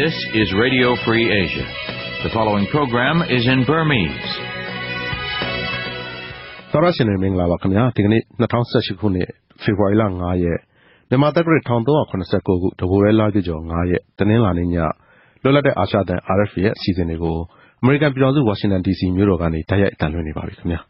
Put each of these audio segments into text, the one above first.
This is Radio Free Asia. The following program is in Burmese. သောရရှင်တွေမင်္ဂလာပါခင်ဗျာဒီကနေ့2018ခုနှစ်ဖေဖော်ဝါရီလ9ရက်မြန်မာတက္ကရာ1389ခုတဘူရဲလာကြကျော်9ရက်တနင်္လာနေ့ညလွတ်လပ်တဲ့အာရှတန် RFA ရဲ့အစီအစဉ်တွေကိုအမေရိကန်ပြည်ထောင်စုဝါရှင်တန် DC မြို့တော်ကနေတိုက်ရိုက်အသံလွှင့်နေပါပြီခင်ဗျာ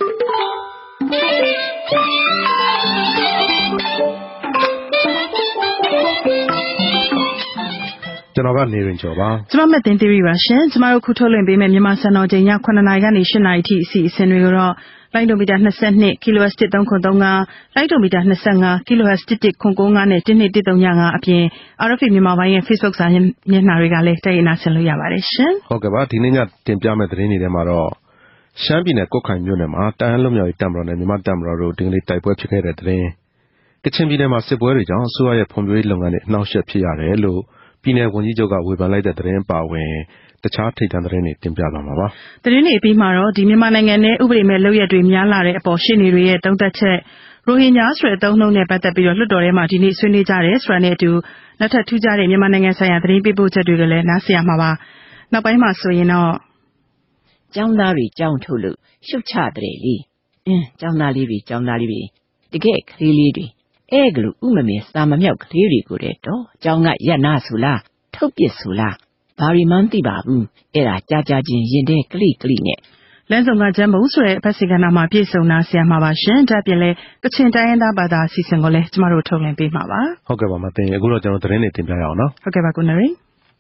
ကျွန်တော်ကနေရင်ကျော်ပါကျွန်မမတင်သေးပါရှင်ကျွန်မတို့ခုထုတ်လွှင့်ပေးမယ့်မြန်မာစံတော်ချိန်ည9:00နာရီကနေ10:00နာရီထိအစီအစဉ်တွေကတော့လိုင်းဒိုမီတာ22 kHz 1335လိုင်းဒိုမီတာ25 kHz 1195နဲ့12135အပြင် RFA မြန်မာပိုင်းရဲ့ Facebook စာမျက်နှာတွေကလည်းတိုက်ရိုက်နားဆင်လို့ရပါတယ်ရှင်ဟုတ်ကဲ့ပါဒီနေ့ညတင်ပြမယ့်သတင်းတွေထဲမှာတော့ရှမ်းပြည်နယ်ကွတ်ခိုင်မြို့နယ်မှာတအန်းလွတ်မြောက်ရေးတပ်မတော်နဲ့မြန်မာတပ်မတော်တို့ဒီကနေ့တိုက်ပွဲဖြစ်ခဲ့တဲ့သတင်းကချင်ပြည်နယ်မှာစစ်ပွဲတွေကြောင့်အစိုးရရဲ့ဖွံ့ဖြိုးရေးလုပ်ငန်းတွေအနှောင့်အယှက်ဖြစ်ရတယ်လို့ပြည်နယ်ဝန်ကြီးချုပ်ကဝေဖန်လိုက်တဲ့သတင်းပါဝင်တခြားထိပ်တန်းသတင်းတွေတင်ပြသွားမှာပါသတင်းတွေပြီးမှာတော့ဒီမြန်မာနိုင်ငံနဲ့ဥပဒေမဲ့လုပ်ရက်တွေများလာတဲ့အပေါ်ရှင်းနေတွေရဲ့တုံ့တက်ချက်ရိုဟင်ဂျာဆိုတဲ့အသုံးအနှုန်းနဲ့ပတ်သက်ပြီးတော့လွှတ်တော်ထဲမှာဒီနေ့ဆွေးနွေးကြတယ်ဆိုတာနဲ့အတူနောက်ထပ်ထူးခြားတဲ့မြန်မာနိုင်ငံဆိုင်ရာသတင်းပေးပို့ချက်တွေကလည်းနားဆင်ရမှာပါနောက်ပိုင်းမှာဆိုရင်တော့ကျောင်းသားတွေကြောင်းထုတ်လို့ရှုပ်ချတဲ့လေကျောင်းသားလေးတွေတကယ်ကလေးလေးတွေအဲ့ကလူဥမမေစာမမြောက်ကလေးတွေကိုတဲ့တော့ကျောင်းကရက်နာဆိုလားထုတ်ပစ်ဆိုလားဘာရီမှန်းသိပါဘူးအဲ့ဒါကြာချင်းရင်တဲ့ကလိနဲ့လမ်းဆောင်ကကျမ်းမုံဆိုတဲ့ဖက်စီကနာမှာပြည့်စုံနာဆရာမှာပါရှင်ဒါပြင်လဲကချင်တိုင်းရင်းသားဘာသာအစီအစဉ်ကိုလည်းကျမတို့ထုတ်လင်းပေးမှာပါဟုတ်ကဲ့ပါမသိအခုတော့ကျွန်တော်သတင်းတွေတင်ပြရအောင်နော်ဟုတ်ကဲ့ပါကိုနရီ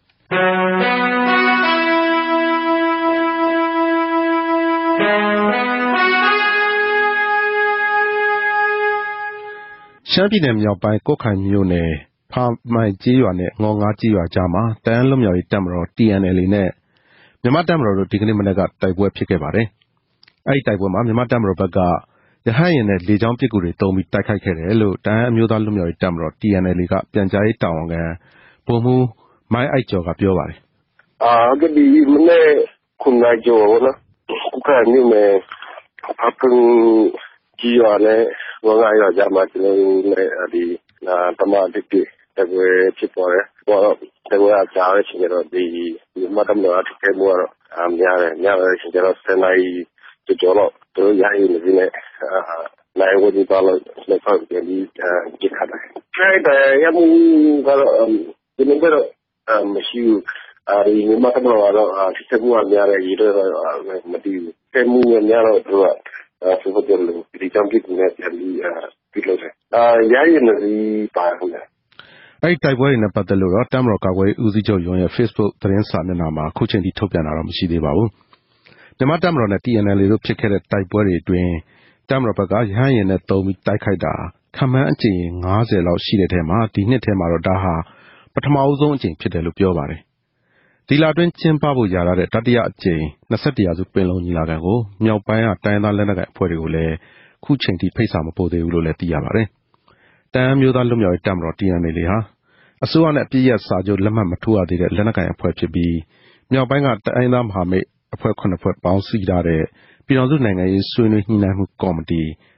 ရှမ်းပြည်နယ်မြောက်ပိုင်းကွတ်ခိုင်မြို့နယ်ဖာမိုင်ကြီးရွာနဲ့ငေါ်ငါးကြီးရွာကြားမှာတအန်းလွတ်မြောက်ရေးတပ်မတော် TNLA နဲ့မြန်မာတပ်မတော်တို့ဒီကနေ့မနက်ကတိုက်ပွဲဖြစ်ခဲ့ပါတယ်။အဲဒီတိုက်ပွဲမှာမြန်မာတပ်မတော်ဘက်ကရဟတ်ယာဉ်နဲ့လေကြောင်းပစ်ကူတွေတုံးပြီးတိုက်ခိုက်ခဲ့တယ်လို့တအန်းအမျိုးသားလွတ်မြောက်ရေးတပ်မတော် TNLA ကပြန်ကြားရေးတာဝန်ခံဗိုလ်မှူးမိုင်းအိုက်ကျော်ကပြောပါတယ်။ဒီမနေ့ခုနကကျော်နော်ကွတ်ခိုင်မြို့နယ်ဖာပုံကြီးရွာနဲ့ငေါ်ငါးရွာကြားမှာကျွန်တော်တို့ဒီတမန်တစ်တကွယ်ဖြစ်ပေါ်တယ်။တော့တကွယ်အကြားရချင်းတော့ဒီမတ်တမတော်တစ်ကဲမို့တော့များတယ်ချင်းတော့စနေကျော်တော့တို့ရိုင်းနေနေနိုင်ဝတ်ဒီပါလို့လက်ဖက်ပြီးကြည့်ခါတယ်။အဲ့ဒါရမှုကတော့ဒီနေ့ကတော့မရှိဘူး။ဒီမတ်တမတော်ကတော့စစ်မှုအများရဲ့ရေးတော့မတည်ဘူး။စစ်မှုအများတော့သူကဆိုတော့ဒီကြောင့်ဒီနေ့ပြန်ပြီးလို့ရရင်လည်းပါဟုတ်တယ်အဲ့တိုက်ပွဲတွေနဲ့ပတ်သက်လို့တော့တပ်မတော်ကာကွယ်ရေးဦးစီးချုပ်ရုံးရဲ့ Facebook သတင်းစာမျက်နှာမှာခုချိန်ထိထုတ်ပြန်တာတော့မရှိသေးပါဘူး။မြန်မာတပ်မတော်နဲ့ TNLA တို့ဖြစ်ခဲ့တဲ့တိုက်ပွဲတွေအတွင်းတပ်မတော်ဘက်ကရဟတ်ယာဉ်နဲ့တုံးပြီးတိုက်ခိုက်တာခန့်မှန်းအကြိမ်90လောက်ရှိတဲ့ထဲမှာဒီနှစ်ထဲမှာတော့ဒါဟာပထမအဆုံးအကြိမ်ဖြစ်တယ်လို့ပြောပါတယ်။ဒီလအတွင်းကျင်းပဖို့ရတဲ့တတိယအကြိမ်21ရာစုပင်လုံညီလာခံကိုမြောက်ပိုင်းကတိုင်းသားလက်နက်ကိုင်အဖွဲ့တွေကိုလည်းခုချိန်ထိဖိတ်စာမပို့သေးဘူးလို့လည်းသိရပါတယ်။တအန်းမျိုးသားလွတ်မြောက်ရေးတပ်မတော် TNLA ဟာအစိုးရနဲ့အပြည့်ရစာချုပ်လက်မှတ်မထိုးရသေးတဲ့လက်နက်ကိုင်အဖွဲ့ဖြစ်ပြီးမြောက်ပိုင်းကတိုင်းသားမဟာမိတ်အဖွဲ့9ဖွဲ့ပေါင်းစည်းထားတဲ့ပြည်ထောင်စုနိုင်ငံရေးဆွေးနွေးညှိနှိုင်းမှုကော်မတီ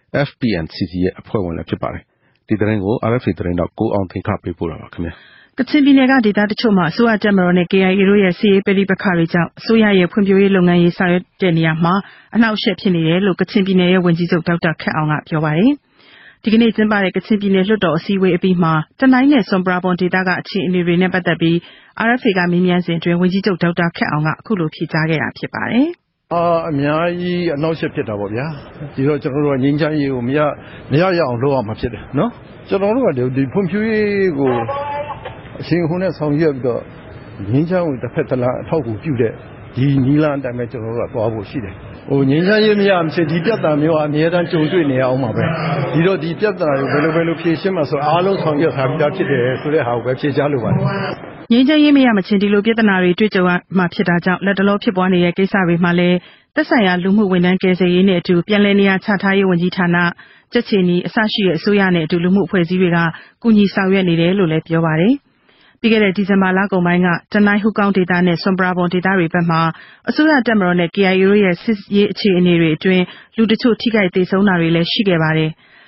FPNCC ရဲ့အဖွဲ့ဝင်လည်းဖြစ်ပါတယ်။ဒီသတင်းကို RFA သတင်းတော့ကိုအောင်သင်ခပေးပို့တာပါခင်ဗျာ။ကချင်ပြည်နယ်ကဒေသတချို့မှာအစိုးရတပ်မတော်နဲ့ KIA တို့ရဲ့စစ်ရေးပဋိပက္ခတွေကြောင့်အစိုးရရဲ့ဖွံ့ဖြိုးရေးလုပ်ငန်းရေးဆောင်ရွက်တဲ့နေရာမှာအနှောက်အယှက်ဖြစ်နေတယ်လို့ကချင်ပြည်နယ်ရဲ့ဝန်ကြီးချုပ်ဒေါက်တာခက်အောင်ကပြောပါတယ်။ဒီကနေ့ကျင်းပတဲ့ကချင်ပြည်နယ်လွှတ်တော်အစည်းအဝေးအပြီးမှာတနိုင်းနဲ့ဆွမ်ပရာဘွန်ဒေသကအခြေအနေတွေနဲ့ပတ်သက်ပြီး RFA ကမေးမြန်းစဉ်အတွင်းဝန်ကြီးချုပ်ဒေါက်တာခက်အောင်ကအခုလိုဖြေကြားခဲ့တာဖြစ်ပါတယ်။အများကြီးအနှောက်အယှက်ဖြစ်တာပေါ့ဗျာ။ဒီတော့ကျွန်တော်တို့ကငြိမ်းချမ်းရေးကိုမရအောင်လုပ်အောင်မှာဖြစ်တယ်နော်။ကျွန်တော်တို့ကဒီဖွံ့ဖြိုးရေးကိုအရှင်ခုနဲ့ဆောင်ရွက်ပြီးတော့ငြိမ်းချမ်းရေးတစ်ဖက်တစ်လမ်းအထောက်အကူပြုတဲ့ဒီနီလန်းအတိုင်းပဲကျွန်တော်တို့ကသွားဖို့ရှိတယ်။ငြိမ်းချမ်းရေးမရမဖြစ်ဒီပြဿနာမျိုးအများတန်းကြုံတွေ့နေအောင်ပါပဲ။ဒီတော့ဒီပြဿနာကိုဘယ်လိုဖြေရှင်းမှာဆိုအားလုံးဆောင်ရွက်ထားပြီးသားဖြစ်တယ်ဆိုတဲ့ဟာကိုပဲဖြေကြားလိုပါတယ်။ငြိမ်းချမ်းရေးမရမချင်းဒီလိုပြဿနာတွေတွေ့ကြုံမှဖြစ်တာကြောင့်လက်တလောဖြစ်ပွားနေတဲ့ကိစ္စတွေမှာလည်းသက်ဆိုင်ရာလူမှုဝန်ထမ်းကယ်ဆယ်ရေးနဲ့အတူပြန်လည်နေရာချထားရေးဝန်ကြီးဌာနကြက်ချီနီအစရှိတဲ့အစိုးရနဲ့အတူလူမှုအဖွဲ့အစည်းတွေကကူညီဆောင်ရွက်နေတယ်လို့လည်းပြောပါတယ်။ပြီးခဲ့တဲ့ဒီဇင်ဘာလကုန်ပိုင်းကတနိုင်းဟူကောင်ဒေသနဲ့ဆွမ်ပရာဘွန်ဒေသတွေဘက်မှာအစိုးရတပ်မတော်နဲ့ KIA တို့ရဲ့စစ်ရေးအခြေအနေတွေအတွင်းလူတချို့ထိခိုက်ဒေဆုံးတာတွေလည်းရှိခဲ့ပါတယ်။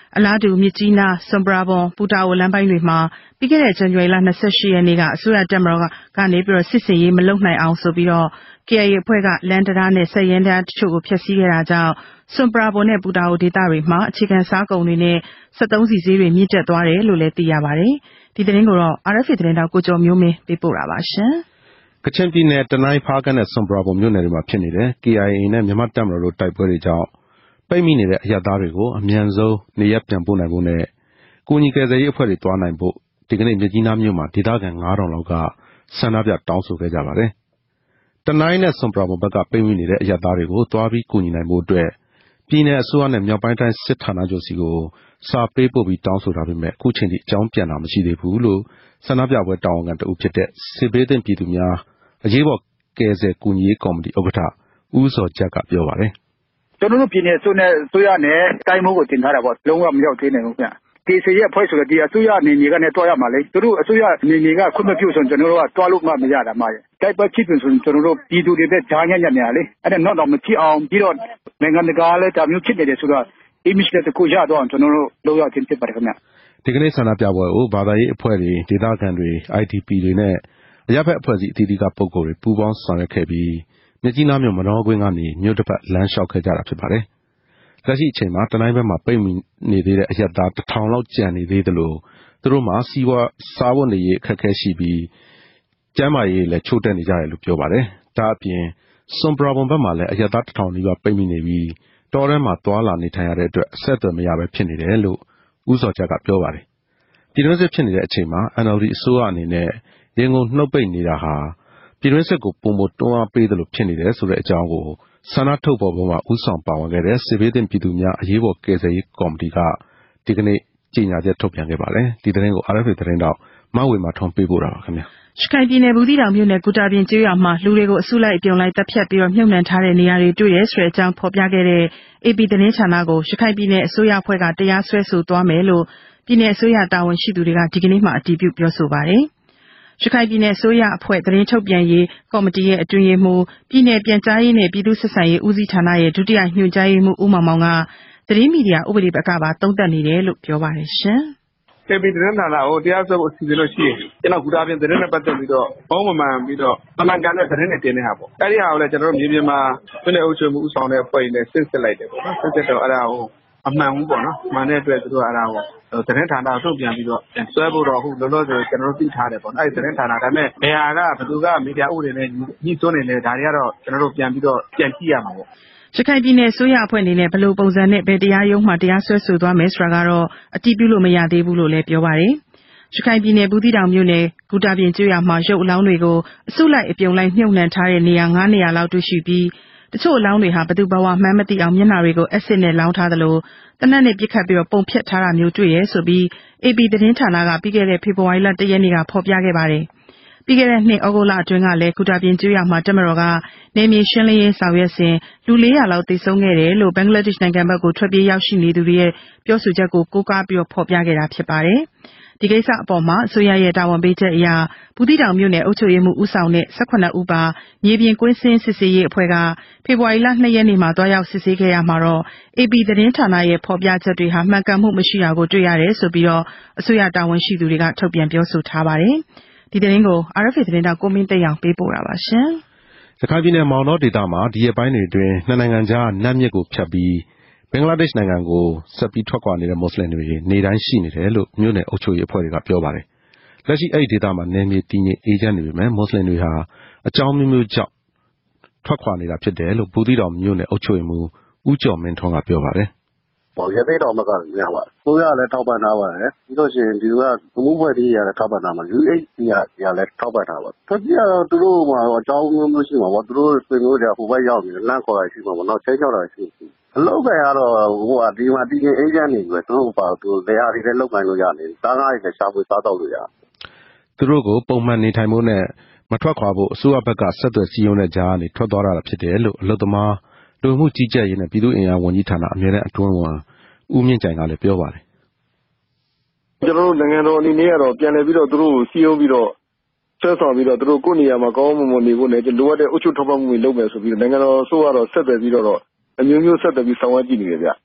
အလားတူမြစ်ကြီးနားစွန်ပရာဘွန်ပူတာအိုလမ်းပိုင်းတွေမှာပြီးခဲ့တဲ့ဇန်နဝါရီလ28ရက်နေ့ကအစိုးရတပ်မတော်ကနေပြီးတော့စစ်စင်ရေးမလုပ်နိုင်အောင်ဆိုပြီးတော့ KIA အဖွဲ့ကလန်တရားနဲ့ဆက်ရင်တရားတချို့ကိုဖျက်ဆီးခဲ့တာကြောင့်စွန်ပရာဘွန်နဲ့ပူတာအိုဒေသတွေမှာအခြေခံစားကုန်တွေနဲ့73စီဈေးတွေမြင့်တက်သွားတယ်လို့လည်းသိရပါတယ်။ဒီသတင်းကိုတော့ RFA သတင်းတောက်ကိုကျော်မျိုးမင်းပေးပို့တာပါရှင်။ကချင်ပြည်နယ်တနိုင်းဖားကန်းနဲ့စွန်ပရာဘွန်မြို့နယ်တွေမှာဖြစ်နေတဲ့ KIA နဲ့မြန်မာတပ်မတော်တို့တိုက်ပွဲတွေကြောင့်ပိတ်မိနေတဲ့အရပ်သားတွေကိုအမြန်ဆုံးနေရပ်ပြန်ပို့နိုင်ဖို့နဲ့ကိုညီကယ်ဆယ်ရေးအဖွဲ့တွေတွားနိုင်ဖို့ဒီကနေ့မြစ်ကြီးနားမြို့မှာဒေသခံ9000လောက်ကဆန္ဒပြတောင်းဆိုခဲ့ကြပါတယ်။တနိုင်းနဲ့စွန်ပရာဘွန်ဘက်ကပိတ်မိနေတဲ့အရပ်သားတွေကိုတွားပြီးကူညီနိုင်ဖို့အတွက်ပြည်내အစိုးရနဲ့မြောက်ပိုင်းတိုင်းစစ်ဌာနချုပ်စီကိုစာပေးပို့ပြီးတောင်းဆိုထားပေမဲ့အခုချိန်ထိအကြောင်းပြန်တာမရှိသေးဘူးလို့ဆန္ဒပြပွဲတာဝန်ခံတဦးဖြစ်တဲ့စစ်ဘေးသင့်ပြည်သူများအရေးပေါ်ကယ်ဆယ်ကူညီရေးကော်မတီဥက္ကဋ္ဌဦးစောကြက်ကပြောပါတယ်။ကျွန်တော်တို့ပြည်내ဆိုရနဲ့တိုင်းမှုကိုတင်ထားတာပေါ့လုံးဝမရောက်သေးနိုင်ဘူးခင်ဗျ။ဒီစီရဲ့အဖွဲ့ဆိုတော့ဒီအစိုးရအနေနဲ့ကနေတွားရမှာလေသူတို့အစိုးရအနေနဲ့ကခွင့်မပြုဆိုကျွန်တော်တို့ကတွားလို့မှမရတာမှရဲ့တိုက်ပွဲဖြစ်ပြီဆိုကျွန်တော်တို့ပြည်သူတွေပဲဓာညံ့ညံ့နေရလေအဲ့ဒါတော့မဖြစ်အောင်ပြီးတော့နိုင်ငံတကာလည်းဒါမျိုးဖြစ်နေတယ်ဆိုတော့ image တစ်ခုရတော့ကျွန်တော်တို့လောက်ရခြင်းဖြစ်ပါတယ်ခင်ဗျ။ဒီကနေ့ဆန္ဒပြပွဲကိုဘာသာရေးအဖွဲ့တွေဒေသခံတွေ IDP တွေနဲ့အရပ်ဘက်အဖွဲ့အစည်းအသီးသီးကပုဂ္ဂိုလ်တွေပူးပေါင်းဆောင်ရွက်ခဲ့ပြီးမြစ်ကြီးနားမြို့မနောကွင်းကနေမြို့တစ်ဖက်လမ်းလျှောက်ခဲ့ကြတာဖြစ်ပါတယ်။လက်ရှိအချိန်မှာတနိုင်းဘက်မှာပိတ်မိနေသေးတဲ့အရပ်သား1000လောက်ကျန်နေသေးတယ်လို့သူတို့မှာစီးပွားစားဝတ်နေရေးအခက်အခဲရှိပြီးကျန်းမာရေးလည်းချို့တဲ့နေကြတယ်လို့ပြောပါတယ်။ဒါအပြင်စွန်ပရာဘွန်ဘက်မှာလည်းအရပ်သား1000နီးပါးပိတ်မိနေပြီးတောထဲမှာတွာလာနေထိုင်ရတဲ့အတွက်အဆက်အသွယ်မရပဲဖြစ်နေတယ်လို့ဦးစောကြကပြောပါတယ်။ပြည်တွင်းစစ်ဖြစ်နေတဲ့အချိန်မှာ NLD အစိုးရအနေနဲ့ရင်ကုန်နှုတ်ပိတ်နေတာဟာပြည်တွင်းစစ်ကိုပုံမတွန်းအားပေးတယ်လို့ဖြစ်နေတယ်ဆိုတဲ့အကြောင်းကိုဆန္ဒထုတ်ပေါ်ပွဲမှာဦးဆောင်ပါဝင်ခဲ့တဲ့စစ်ဘေးသင့်ပြည်သူများအရေးပေါ်ကယ်ဆယ်ရေးကော်မတီကဒီကနေ့ကြေညာချက်ထုတ်ပြန်ခဲ့ပါတယ်။ဒီသတင်းကို RFA သတင်းတောက်မဝေမာထွန်းပေးပို့တာပါခင်ဗျာ။ရခိုင်ပြည်နယ်ဘူးသီးတောင်မြို့နယ်ကူတာပြင်ကျေးရွာမှာလူတွေကိုအစုလိုက်အပြုံလိုက်တပ်ဖြတ်ပြီးတော့မြုပ်နှံထားတဲ့နေရာတွေတွေ့ရဆိုတဲ့အကြောင်းဖော်ပြခဲ့တဲ့ AP သတင်းဌာနကိုရခိုင်ပြည်နယ်အစိုးရအဖွဲ့ကတရားစွဲဆိုသွားမယ်လို့ပြည်နယ်အစိုးရတာဝန်ရှိသူတွေကဒီကနေ့မှအတည်ပြုပြောဆိုပါတယ်။ရခိုင်ပြည်နယ်အစိုးရအဖွဲ့သတင်းထုတ်ပြန်ရေးကော်မတီရဲ့အတွင်းရေးမှူးပြည်နယ်ပြန်ကြားရေးနဲ့ပြည်သူ့ဆက်ဆံရေးဦးစီးဌာနရဲ့ဒုတိယညွှန်ကြားရေးမှူးဦးမောင်မောင်ကသတင်းမီဒီယာဥပဒေဘက်ကပါသုံးသပ်နေတယ်လို့ပြောပါတယ်ရှင်။AP သတင်းဌာနကိုတရားစွဲဖို့အစီအစဉ်လို့ရှိရင်ကျွန်တော်ကူတာပြင်သတင်းနဲ့ပတ်သက်ပြီးတော့ဘောင်းမမှန်ပြီးတော့အမှန်ကန်တဲ့သတင်းတွေတင်နေတာပေါ့။အဲဒီဟာကိုလည်းကျွန်တော်တို့မြေပြင်မှာပြည်နယ်အုပ်ချုပ်မှုဦးဆောင်တဲ့အဖွဲ့နဲ့စစ်စစ်လိုက်တယ်ပေါ့နော်။စစ်တော့အဲ့ဒါကိုအမှန်ဘူးပေါ့နော်။မှန်တဲ့အတွက်သူတို့အဲ့ဒါကိုသတင်းဌာနကိုထုတ်ပြန်ပြီးတော့စွဲဖို့တော့အခုလောလောဆယ်ကျွန်တော်တို့သိထားတယ်ပေါ့။အဲဒီသတင်းဌာနဒါပေမဲ့ဘယ်ဟာကဘယ်သူကမီဒီယာဥပဒေနဲ့ညှိစွန်းနေလဲဒါတွေကတော့ကျွန်တော်တို့ပြန်ပြီးတော့ပြန်ကြည့်ရမှာပေါ့။ရခိုင်ပြည်နယ်အစိုးရအဖွဲ့အနေနဲ့ဘယ်လိုပုံစံနဲ့ဘယ်တရားရုံးမှတရားစွဲဆိုသွားမယ်ဆိုတာကတော့အတည်ပြုလို့မရသေးဘူးလို့လည်းပြောပါတယ်။ရခိုင်ပြည်နယ်ဘူးသီးတောင်မြို့နယ်ကူတာပြင်ကျေးရွာမှာရုပ်အလောင်းတွေကိုအစုလိုက်အပြုံလိုက်မြုပ်နှံထားတဲ့နေရာ9နေရာလောက်တွေ့ရှိပြီးတချို့အလောင်းတွေဟာဘသူဘဝမှန်းမသိအောင်မျက်နှာတွေကိုအက်ဆစ်နဲ့လောင်းထားသလိုတနက်နဲ့ပြစ်ခတ်ပြီးတော့ပုံဖြတ်ထားတာမျိုးတွေ့ရဲဆိုပြီး AP သတင်းဌာနကပြီးခဲ့တဲ့ဖေဖော်ဝါရီလ1ရက်နေ့ကဖော်ပြခဲ့ပါတယ်။ပြီးခဲ့တဲ့နှစ်ဩဂုတ်လအတွင်းကလည်းကူတာပြင်ကျွော်မှာတက်မတော်ကနေမြေရှင်းလင်းရေးဆောင်ရွက်စဉ်လူ400လောက်သေဆုံးခဲ့တယ်လို့ဘင်္ဂလားဒေ့ရှ်နိုင်ငံဘက်ကိုထွက်ပြေးရောက်ရှိနေသူတွေရဲ့ပြောဆိုချက်ကိုကိုးကားပြီးဖော်ပြခဲ့တာဖြစ်ပါတယ်။ဒီကိစ္စအပေါ်မှာအစိုးရရဲ့တာဝန်ပေးချက်အရဘူးသီးတောင်မြို့နယ်အုပ်ချုပ်ရေးမှူးဦးဆောင်တဲ့18ဦးပါမြေပြင်ကွင်းစင်းစစ်ဆေးရေးအဖွဲ့ကဖေဖော်ဝါရီလ2ရက်နေ့မှာတွားရောက်စစ်ဆေးခဲ့ရမှာတော့ AP သတင်းဌာနရဲ့ဖော်ပြချက်တွေဟာမှန်ကန်မှုမရှိတာကိုတွေ့ရတယ်ဆိုပြီးတော့အစိုးရတာဝန်ရှိသူတွေကထုတ်ပြန်ပြောဆိုထားပါတယ်။ဒီသတင်းကို RFA သတင်းတောက်ကိုမင်းသိန်းအောင်ပေးပို့တာပါရှင်။ရခိုင်ပြည်နယ်မောင်တောဒေသမှာဒီရက်ပိုင်းတွေအတွင်းနှစ်နိုင်ငံကြားနတ်မြစ်ကိုဖြတ်ပြီးဘင်္ဂလားဒေ့ရှ်နိုင်ငံကိုဆက်ပြီးထွက်ခွာနေတဲ့မွတ်စလင်တွေနေတိုင်းရှိနေတယ်လို့မြို့နယ်အုပ်ချုပ်ရေးအဖွဲ့တွေကပြောပါတယ်။လက်ရှိအဲ့ဒီဒေသမှာနယ်မြေတည်ငြိမ်အေးချမ်းနေပေမဲ့မွတ်စလင်တွေဟာအကြောင်းမျိုးမျိုးကြောင့်ထွက်ခွာနေတာဖြစ်တယ်လို့ဘူးသီးတောင်မြို့နယ်အုပ်ချုပ်ရေးမှူးဦးကျော်မင်းထွန်းကပြောပါတယ်။ရသေ့တောင်ဘက်ကများပါတယ်။ကိုရလည်းထောက်ပံ့ထားပါတယ်။ပြီးတော့ရှင်ဒီကမှုဖွဲ့တွေရတယ်ထောက်ပံ့ထားမှာ UHCR လည်းထောက်ပံ့ထားပါ။ထွက်ပြေးတော့သူတို့မှာအကြောင်းမျိုးမျိုးရှိမှာပေါ့။သူတို့ဆွေမျိုးတွေဟိုဘက်ရောက်နေတယ်လမ်းခေါ်တာရှိမှာပေါ့နော်။ချိန်ချောက်တာရှိတယ်။အလုပ်ပဲကတော့ဒီမှာတည်ငြိမ်အေးချမ်းနေပြီသူတို့ပါသူလေယာတွေလည်းလောက်ကိုင်းလို့ရတယ်။သားငါးတွေလည်းရှာဖွေစားတော့လို့ရတယ်။သူတို့ကိုပုံမှန်နေထိုင်ဖို့နဲ့မထွက်ခွာဖို့အစိုးရဘက်ကဆက်သွယ်စည်းရုံးတဲ့ကြားကနေထွက်သွားတာဖြစ်တယ်လို့အလုပ်သမားလူမှုကြီးကြပ်ရေးနဲ့ပြည်သူ့အင်အားဝန်ကြီးဌာနအမြဲတမ်းအတွင်းဝန်ဦးမြင့်ကြိုင်ကလည်းပြောပါတယ်။ကျွန်တော်တို့နိုင်ငံတော်အနေနဲ့ကတော့ပြန်လည်ပြီးတော့သူတို့ကိုစည်းရုံးပြီးတော့ဆွဲဆောင်ပြီးတော့သူတို့ကိုယ့်နေရာမှာကောင်းမွန်မွန်နေဖို့နဲ့လိုအပ်တဲ့အုပ်ချုပ်ထောက်ပံ့မှုတွေလုပ်မယ်ဆိုပြီးနိုင်ငံတော်အစိုးရကတော့ဆက်သွယ်ပြီးတော့အမျိုးမျိုးဆက်သွယ်ပြီးဆောင်ရွက်ကြည့်နေတယ်ဗျ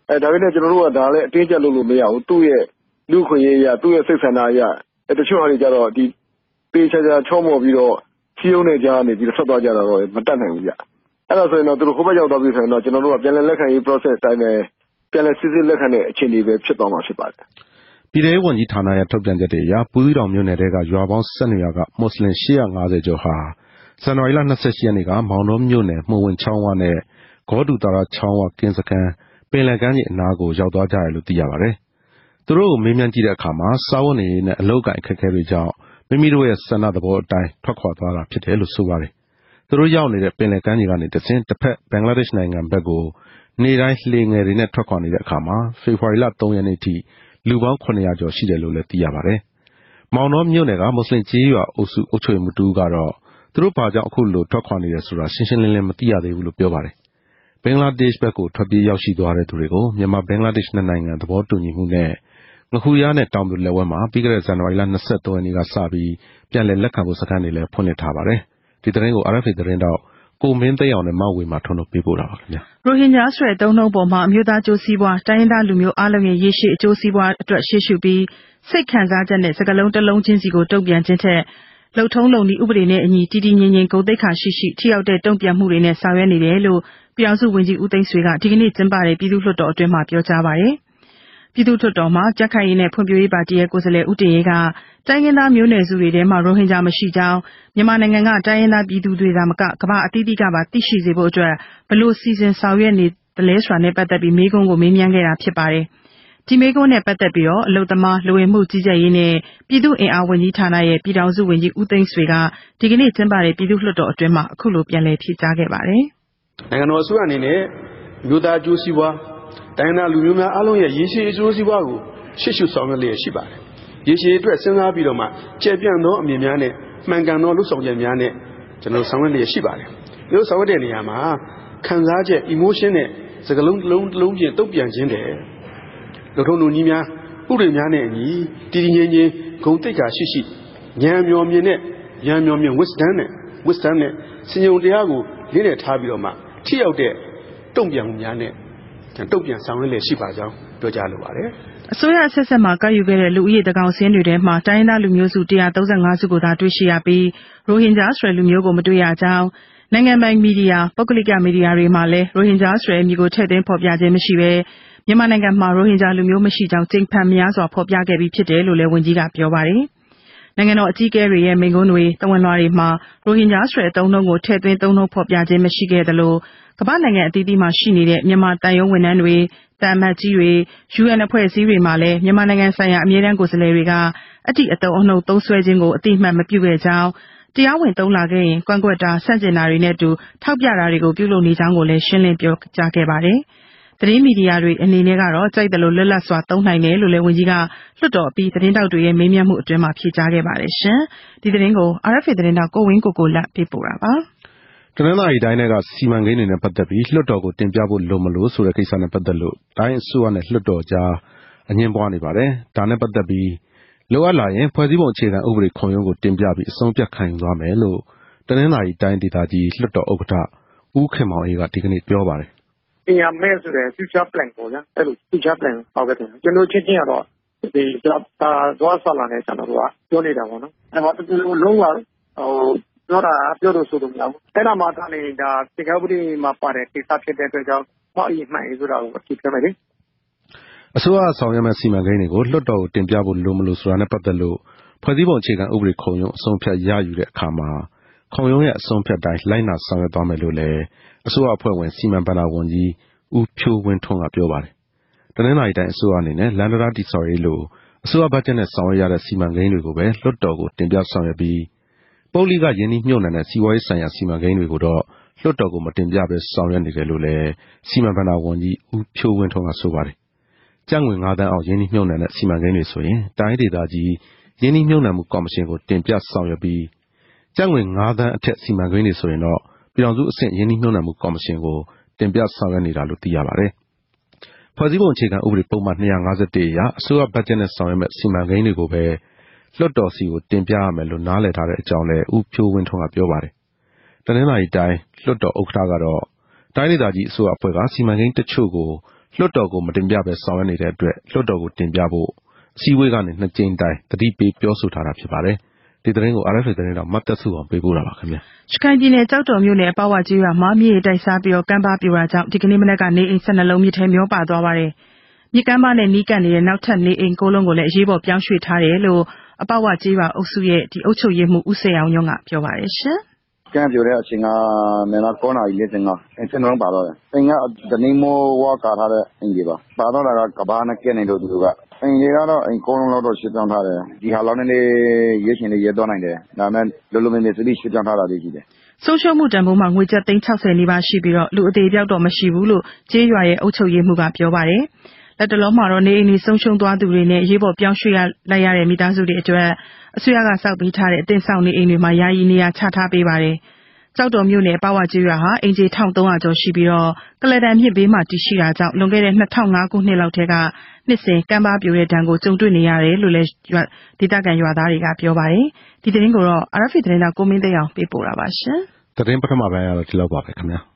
ဒါပေမဲ့ကျွန်တော်တို့ကဒါလည်းအတင်းကျပ်လုပ်လို့မရဘူးသူ့ရဲ့လူခွင့်ရေးရသူ့ရဲ့စိတ်ဆန္ဒအရတချို့ဟာတွေကြတော့ဒီပေးချာချာချောမော်ပြီးတော့စီးရုံးနေကြနေပြီးဆက်သွားကြတာတော့မတတ်နိုင်ဘူးဗျအဲ့ဒါဆိုရင်တော့သူတို့ဟိုဘက်ရောက်သွားပြီဆိုရင်တော့ကျွန်တော်တို့ကပြန်လည်လက်ခံရေး process တိုင်းပဲပြန်လည်စစ်စစ်လက်ခံတဲ့အခြေအနေပဲဖြစ်သွားမှာဖြစ်ပါတယ်ပြည်ထောင်ဝန်ကြီးဌာနရဲ့ထုတ်ပြန်ချက်တွေအရဘူးသီးတောင်မြို့နယ်တွေကရွာပေါင်း12ရွာကမွတ်စလင်850ကျော်ဟာဇန်နဝါရီလ28ရက်နေ့ကမောင်တော်မြို့နယ်မှုံဝင်ချောင်းဝနဲ့ဂေါဒူတာရာချောင်းဝကင်းစခန်းပင်လယ်ကမ်းခြေအနားကိုရောက်သွားကြတယ်လို့သိရပါတယ်။သူတို့ကိုမေးမြန်းကြည့်တဲ့အခါမှာစာဝတ်နေရေးနဲ့အလုပ်ကိုင်အခက်အခဲတွေကြောင့်မိမိတို့ရဲ့ဆန္ဒသဘောအတိုင်းထွက်ခွာသွားတာဖြစ်တယ်လို့ဆိုပါတယ်။သူတို့ရောက်နေတဲ့ပင်လယ်ကမ်းခြေကနေတစ်ဆင့်တစ်ဖက်ဘင်္ဂလားဒေ့ရှ်နိုင်ငံဘက်ကိုနေ့တိုင်းလှေငယ်တွေနဲ့ထွက်ခွာနေတဲ့အခါမှာဖေဖော်ဝါရီလ3ရက်နေ့ထိလူပေါင်း900ကျော်ရှိတယ်လို့လည်းသိရပါတယ်။မောင်တော်မြို့နယ်ကမွတ်စလင်ကျေးရွာအုပ်စုအုပ်ချုပ်ရေးမှူးတူကတော့သူတို့ဘာကြောင့်အခုလိုထွက်ခွာနေတယ်ဆိုတာရှင်းရှင်းလင်းလင်းမသိရသေးဘူးလို့ပြောပါတယ်။ဘင်္ဂလားဒေ့ရှ်ဘက်ကိုထွက်ပြေးရောက်ရှိသွားတဲ့သူတွေကိုမြန်မာဘင်္ဂလားဒေ့ရှ်နိုင်ငံသဘောတူညီမှုနဲ့ငခုရနဲ့တောင်ပြလက်ဝဲမှာပြီးခဲ့တဲ့ဇန်နဝါရီလ23ရက်နေ့ကစပြီးပြန်လည်လက်ခံဖို့စခန်းတွေလည်းဖွင့်လှစ်ထားပါတယ်။ဒီသတင်းကို RFA သတင်းတောက်ကိုမင်းသိန်းအောင်နဲ့မောက်ဝေမှာထွန်းလို့ပေးပို့တာပါခင်ဗျာရိုဟင်ဂျာဆိုတဲ့သုံးနှုန်းပေါ်မှာအမျိုးသားအကျိုးစီးပွားတိုင်းရင်းသားလူမျိုးအားလုံးရဲ့ရည်ရှိအကျိုးစီးပွားအတွက်ရှေ့ရှုပြီးစိတ်ခံစားချက်နဲ့စကားလုံးတစ်လုံးချင်းစီကိုတုံ့ပြန်ခြင်းထက်လှုပ်ထုံးလုံနည်းဥပဒေနဲ့အညီတည်တည်ငြိမ်ငြိမ်ဂုဏ်သိက္ခာရှိရှိထိရောက်တဲ့တုံ့ပြန်မှုတွေနဲ့ဆောင်ရွက်နေတယ်လို့ပြည်ထောင်စုဝန်ကြီးဦးသိန်းဆွေကဒီကနေ့ကျင်းပတဲ့ပြည်သူ့လွှတ်တော်အတွင်းမှာပြောကြားပါတယ်။ပြည်သူ့လွှတ်တော်မှာကြက်ခိုင်ရေးနဲ့ဖွံ့ဖြိုးရေးပါတီရဲ့ကိုယ်စားလှယ်ဦးတင်ရေးကတိုင်းရင်းသားမျိုးနွယ်စုတွေထဲမှာရိုဟင်ဂျာမရှိကြောင်းမြန်မာနိုင်ငံကတိုင်းရင်းသားပြည်သူတွေသာမကကမ္ဘာအသီးသီးကပါသိရှိစေဖို့အတွက်ဘလို့စီစဉ်ဆောင်ရွက်နေတယ်လဲဆိုတာနဲ့ပတ်သက်ပြီးမေးခွန်းကိုမေးမြန်းခဲ့တာဖြစ်ပါတယ်။ဒီမေးခွန်းနဲ့ပတ်သက်ပြီးတော့အလုံသမားလူဝင်မှုကြီးကြပ်ရေးနဲ့ပြည်သူ့အင်အားဝန်ကြီးဌာနရဲ့ပြည်ထောင်စုဝန်ကြီးဦးသိန်းဆွေကဒီကနေ့ကျင်းပတဲ့ပြည်သူ့လွှတ်တော်အတွင်းမှာအခုလိုပြန်လည်ဖြေကြားခဲ့ပါတယ်။နိုင်ငံတော်အစိုးရအနေနဲ့မြို့သားအကျိုးစီးပွားတိုင်းသားလူမျိုးများအားလုံးရဲ့ရည်ရှိအကျိုးစီးပွားကိုရှေ့ရှုဆောင်ရွက်လျက်ရှိပါတယ်။ရည်ရှိအတွက်စဉ်းစားပြီးတော့မှကျေပြန့်သောအမြင်များနဲ့မှန်ကန်သောလုပ်ဆောင်ချက်များနဲ့ကျွန်တော်ဆောင်ရွက်လျက်ရှိပါတယ်။ဒီလိုဆောင်ရွက်တဲ့နေရာမှာခံစားချက် emotion နဲ့စကားလုံးတစ်လုံးချင်းတုံ့ပြန်ခြင်းတဲ့လူထုလူကြီးများဥပဒေများနဲ့အညီတည်တည်ငြိမ်ငြိမ်ဂုဏ်သိက္ခာရှိရှိဉာဏ်မျှော်မြင်နဲ့ဉာဏ်မျှော်မြင် wisdom နဲ့စင်ကြုံတရားကိုလေးနဲ့ထားပြီးတော့မှထိရောက်တဲ့တုံ့ပြန်မှုများနဲ့တုံ့ပြန်ဆောင်ရွက်လျက်ရှိပါကြောင်းပြောကြားလိုပါတယ်။အစိုးရဆက်ဆက်မှာကောက်ယူခဲ့တဲ့လူဦးရေတကောင်စင်းတွေထဲမှာတိုင်းရင်းသားလူမျိုးစု135စုကိုသာတွေ့ရှိရပြီးရိုဟင်ဂျာဆိုတဲ့လူမျိုးကိုမတွေ့ရကြောင်းနိုင်ငံပိုင်မီဒီယာပုဂ္ဂလိကမီဒီယာတွေမှာလည်းရိုဟင်ဂျာဆိုတဲ့အမည်ကိုထည့်သွင်းဖော်ပြခြင်းမရှိဘဲမြန်မာနိုင်ငံမှာရိုဟင်ဂျာလူမျိုးမရှိကြောင်းကြိမ်ဖန်များစွာဖော်ပြခဲ့ပြီးဖြစ်တယ်လို့လည်းဝန်ကြီးကပြောပါတယ်။နိုင်ငံတော်အကြီးအကဲတွေရဲ့မိန့်ခွန်းတွေတဝန်လွှာတွေမှာရိုဟင်ဂျာဆိုတဲ့အသုံးအနှုန်းကိုထည့်သွင်းသုံးနှုန်းဖော်ပြခြင်းမရှိခဲ့သလိုကမ္ဘာနိုင်ငံအသီးသီးမှာရှိနေတဲ့မြန်မာတန်ရုံးဝန်ထမ်းတွေတန်မတ်ကြီးတွေ UN အဖွဲ့အစည်းတွေမှာလည်းမြန်မာနိုင်ငံဆိုင်ရာအမြဲတမ်းကိုယ်စားလှယ်တွေကအတိအတုံအနှုံသုံးဆွဲခြင်းကိုအတိအမှတ်မပြုခဲ့ကြောင်းတရားဝင်သုံးလာခဲ့ရင်ကွန့်ကွက်တာဆန့်ကျင်တာတွေနဲ့အတူထောက်ပြတာတွေကိုပြုလုပ်နေကြောင်းကိုလည်းရှင်းလင်းပြောကြားခဲ့ပါတယ်။သတင်းမီဒီယာတွေအနေနဲ့ကတော့ကြိုက်တယ်လို့လွတ်လပ်စွာသုံးနိုင်တယ်လို့လည်းဝန်ကြီးကလွှတ်တော်အပြီးသတင်းတောက်တွေရဲ့မေးမြန်းမှုအတွင်းမှာဖြေကြားခဲ့ပါတယ်ရှင်။ဒီသတင်းကို RFA သတင်းတောက်ကိုဝင်းကိုလက်ပေးပို့တာပါ။တနင်္လာရီတိုင်းကစီမံကိန်းတွေနဲ့ပတ်သက်ပြီးလွှတ်တော်ကိုတင်ပြဖို့လိုမလို့ဆိုတဲ့ကိစ္စနဲ့ပတ်သက်လို့တိုင်းအစိုးရနဲ့လွှတ်တော်ကြားအငြင်းပွားနေပါတယ်။ဒါနဲ့ပတ်သက်ပြီးလိုအပ်လာရင်ဖွဲ့စည်းပုံအခြေခံဥပဒေခုံရုံးကိုတင်ပြပြီးအဆုံးဖြတ်ခံယူသွားမယ်လို့တနင်္လာရီတိုင်းဒေသကြီးလွှတ်တော်ဥက္ကဋ္ဌဦးခင်မောင်အေးကဒီကနေ့ပြောပါတယ်။ပညာမဲ့ဆိုတဲ့ future plan ပေါ့ဗျာ။အဲ့လို future plan ဟောခဲ့တယ်။ကျွန်တော်ချင်းကတော့ဒီသွားဆလာနေကျွန်တော်တို့ကပြောနေတာပေါ့နော်။အဲ့တော့ဒီလိုလုံးဝပြောလို့ဆိုလို့မရဘူး။အဲ့ဒါမှသာလေဒါတေခါပတိမှာပါတဲ့ကိစ္စဖြစ်တဲ့အတွက်ကြောင့်မှန်ဆိုတာကိုအကြည့်ပြမယ်လေ။အစိုးရဆောင်ရွက်မဲ့စီမံကိန်းတွေကိုလွှတ်တော်ကိုတင်ပြဖို့လိုမလို့ဆိုတာနဲ့ပတ်သက်လို့ဖွဲ့စည်းပုံအခြေခံဥပဒေခုံရုံးအဆုံးဖြတ်ရယူတဲ့အခါမှာခုံရုံးရဲ့အဆုံးဖြတ်တိုင်းလိုက်နာဆောင်ရွက်သွားမယ်လို့လည်းအစိုးရအဖွဲ့ဝင်စီမံဘဏ္ဍာဝန်ကြီးဦးဖြိုးဝင်းထွန်းကပြောပါတယ်။တနင်္လာရီတိုင်းအစိုးရအနေနဲ့လန်ဒရာတည်ဆောက်ရေးလိုအစိုးရဘတ်ဂျက်နဲ့ဆောင်ရွက်ရတဲ့စီမံကိန်းတွေကိုပဲလွှတ်တော်ကိုတင်ပြဆောင်ရွက်ပြီးပုဂ္ဂလိကယင်းနှိမ့်ညွှန်တဲ့စီးပွားရေးဆိုင်ရာစီမံကိန်းတွေကိုတော့လွှတ်တော်ကိုမတင်ပြဘဲဆောင်ရွက်နေတယ်လို့လည်းစီမံဘဏ္ဍာဝန်ကြီးဦးဖြိုးဝင်းထွန်းကဆိုပါတယ်။ကျပ်ငွေ9သန်းအောက်ယင်းနှိမ့်ညွှန်တဲ့စီမံကိန်းတွေဆိုရင်တိုင်းဒေသကြီးယင်းနှိမ့်ညွှန်မှုကော်မရှင်ကိုတင်ပြဆောင်ရွက်ပြီးကျပ်ငွေ9သန်းအထက်စီမံကိန်းတွေဆိုရင်တော့ပြည်ထောင်စုအဆင့်ယင်းနှိမ့်ညွှန်မှုကော်မရှင်ကိုတင်ပြဆောင်ရွက်နေတာလို့သိရပါတယ်။ဖွဲ့စည်းပုံအခြေခံဥပဒေပုံမှန်251အရအစိုးရဘတ်ဂျက်နဲ့ဆောင်ရွက်မဲ့စီမံကိန်းတွေကိုပဲလွှတ်တော်စီကိုတင်ပြရမယ်လို့နားလည်ထားတဲ့အကြောင်းလည်းဦးဖြိုးဝင်းထွန်းကပြောပါတယ်။တနင်္လာရီတိုင်းလွှတ်တော်ဥက္ကဋ္ဌကတော့တိုင်းဒေသကြီးအစိုးရအဖွဲ့ကစီမံကိန်းတချို့ကိုလွတ်တော်ကိုမတင်ပြပဲဆောင်ရွက်နေတဲ့အတွက်လွတ်တော်ကိုတင်ပြဖို့အစည်းအဝေးကနေ2ကြိမ်တိုင်တတိပေးပြောဆိုထားတာဖြစ်ပါတယ်။ဒီသတင်းကို RFA သတင်းတော်မတ်သက်စုအောင်ပေးပို့တာပါခင်ဗျာ။ရခိုင်ပြည်နယ်ကြောက်တော်မြို့နယ်အပေါဝကျေးရွာမှာမြေတိုက်စားပြီးကမ်းပါပြူတာကြောင့်ဒီကနေ့မနက်ကနေအိမ်12လုံးမြစ်ထဲမျောပါသွားပါတယ်။မြေကမ်းပါနဲ့နီးကပ်နေတဲ့နောက်ထပ်နေအိမ်9လုံးကိုလည်းအရေးပေါ်ပြောင်းရွှေ့ထားတယ်လို့အပေါဝကျေးရွာအုပ်စုရဲ့အုပ်ချုပ်ရေးမှူးဦးစေအောင်ညွန့်ကပြောပါတယ်ရှင်။ကမ်းပြိုတဲ့အချိန်ကနေ့က9:45အိမ်12လုံးပါတော့တယ်။အိမ်ကဒီနေ့မိုးဝါကာထားတဲ့အိမ်ကြီးပါတော့တာကကဘာနဲ့ကဲနေလို့သူကအိမ်တွေကတော့အိမ်9လုံးလောက်တော့ရှင်းပြောင်းထားတယ်ဒီဟာလောက်နဲ့ရွေးရှင်လေးရဲသွားနိုင်တယ်ဒါပေမဲ့လိုလိုမင်းစပြီးရှင်းပြောင်းထားတာလေးရှိတယ်ဆုံးရှုံးမှုတန်ဖိုးမှာငွေကျပ်360နီးပါးရှိပြီးတော့လူအသေးပြောက်တော့မရှိဘူးလို့ကျေးရွာရဲ့အုပ်ချုပ်ရေးမှူးကပြောပါတယ်လက်တလုံးမှာတော့နေအိမ်တွေဆုံးရှုံးသွားသူတွေနဲ့ရေးပေါ်ပြောင်းရွှေ့လိုက်ရတဲ့မိသားစုတွေအတွက်အစိုးရကစောက်ပေးထားတဲ့အသင်းဆောင်နေအိမ်တွေမှာယာယီနေရာချထားပေးပါတယ်ကြောက်တော်မြို့နယ်အပေါဝကျေးရွာဟာအင်ဂျီ1300ကျော်ရှိပြီးတော့ကလဒန်မြစ်ဘေးမှာတည်ရှိတာကြောင့်လွန်ခဲ့တဲ့2005ခုနှစ်လောက်ထဲကနှစ်စဉ်ကမ်းပါပြိုတဲ့ဒဏ်ကိုကြုံတွေ့နေရတယ်လို့လည်းဒေသခံရွာသားတွေကပြောပါတယ်ဒီသတင်းကိုတော့ RFA သတင်းတော်ကိုမင်းသိအောင်ပေးပို့တာပါရှင်သတင်းပထမပိုင်းကတော့ဒီလောက်ပါပဲခင်ဗျာ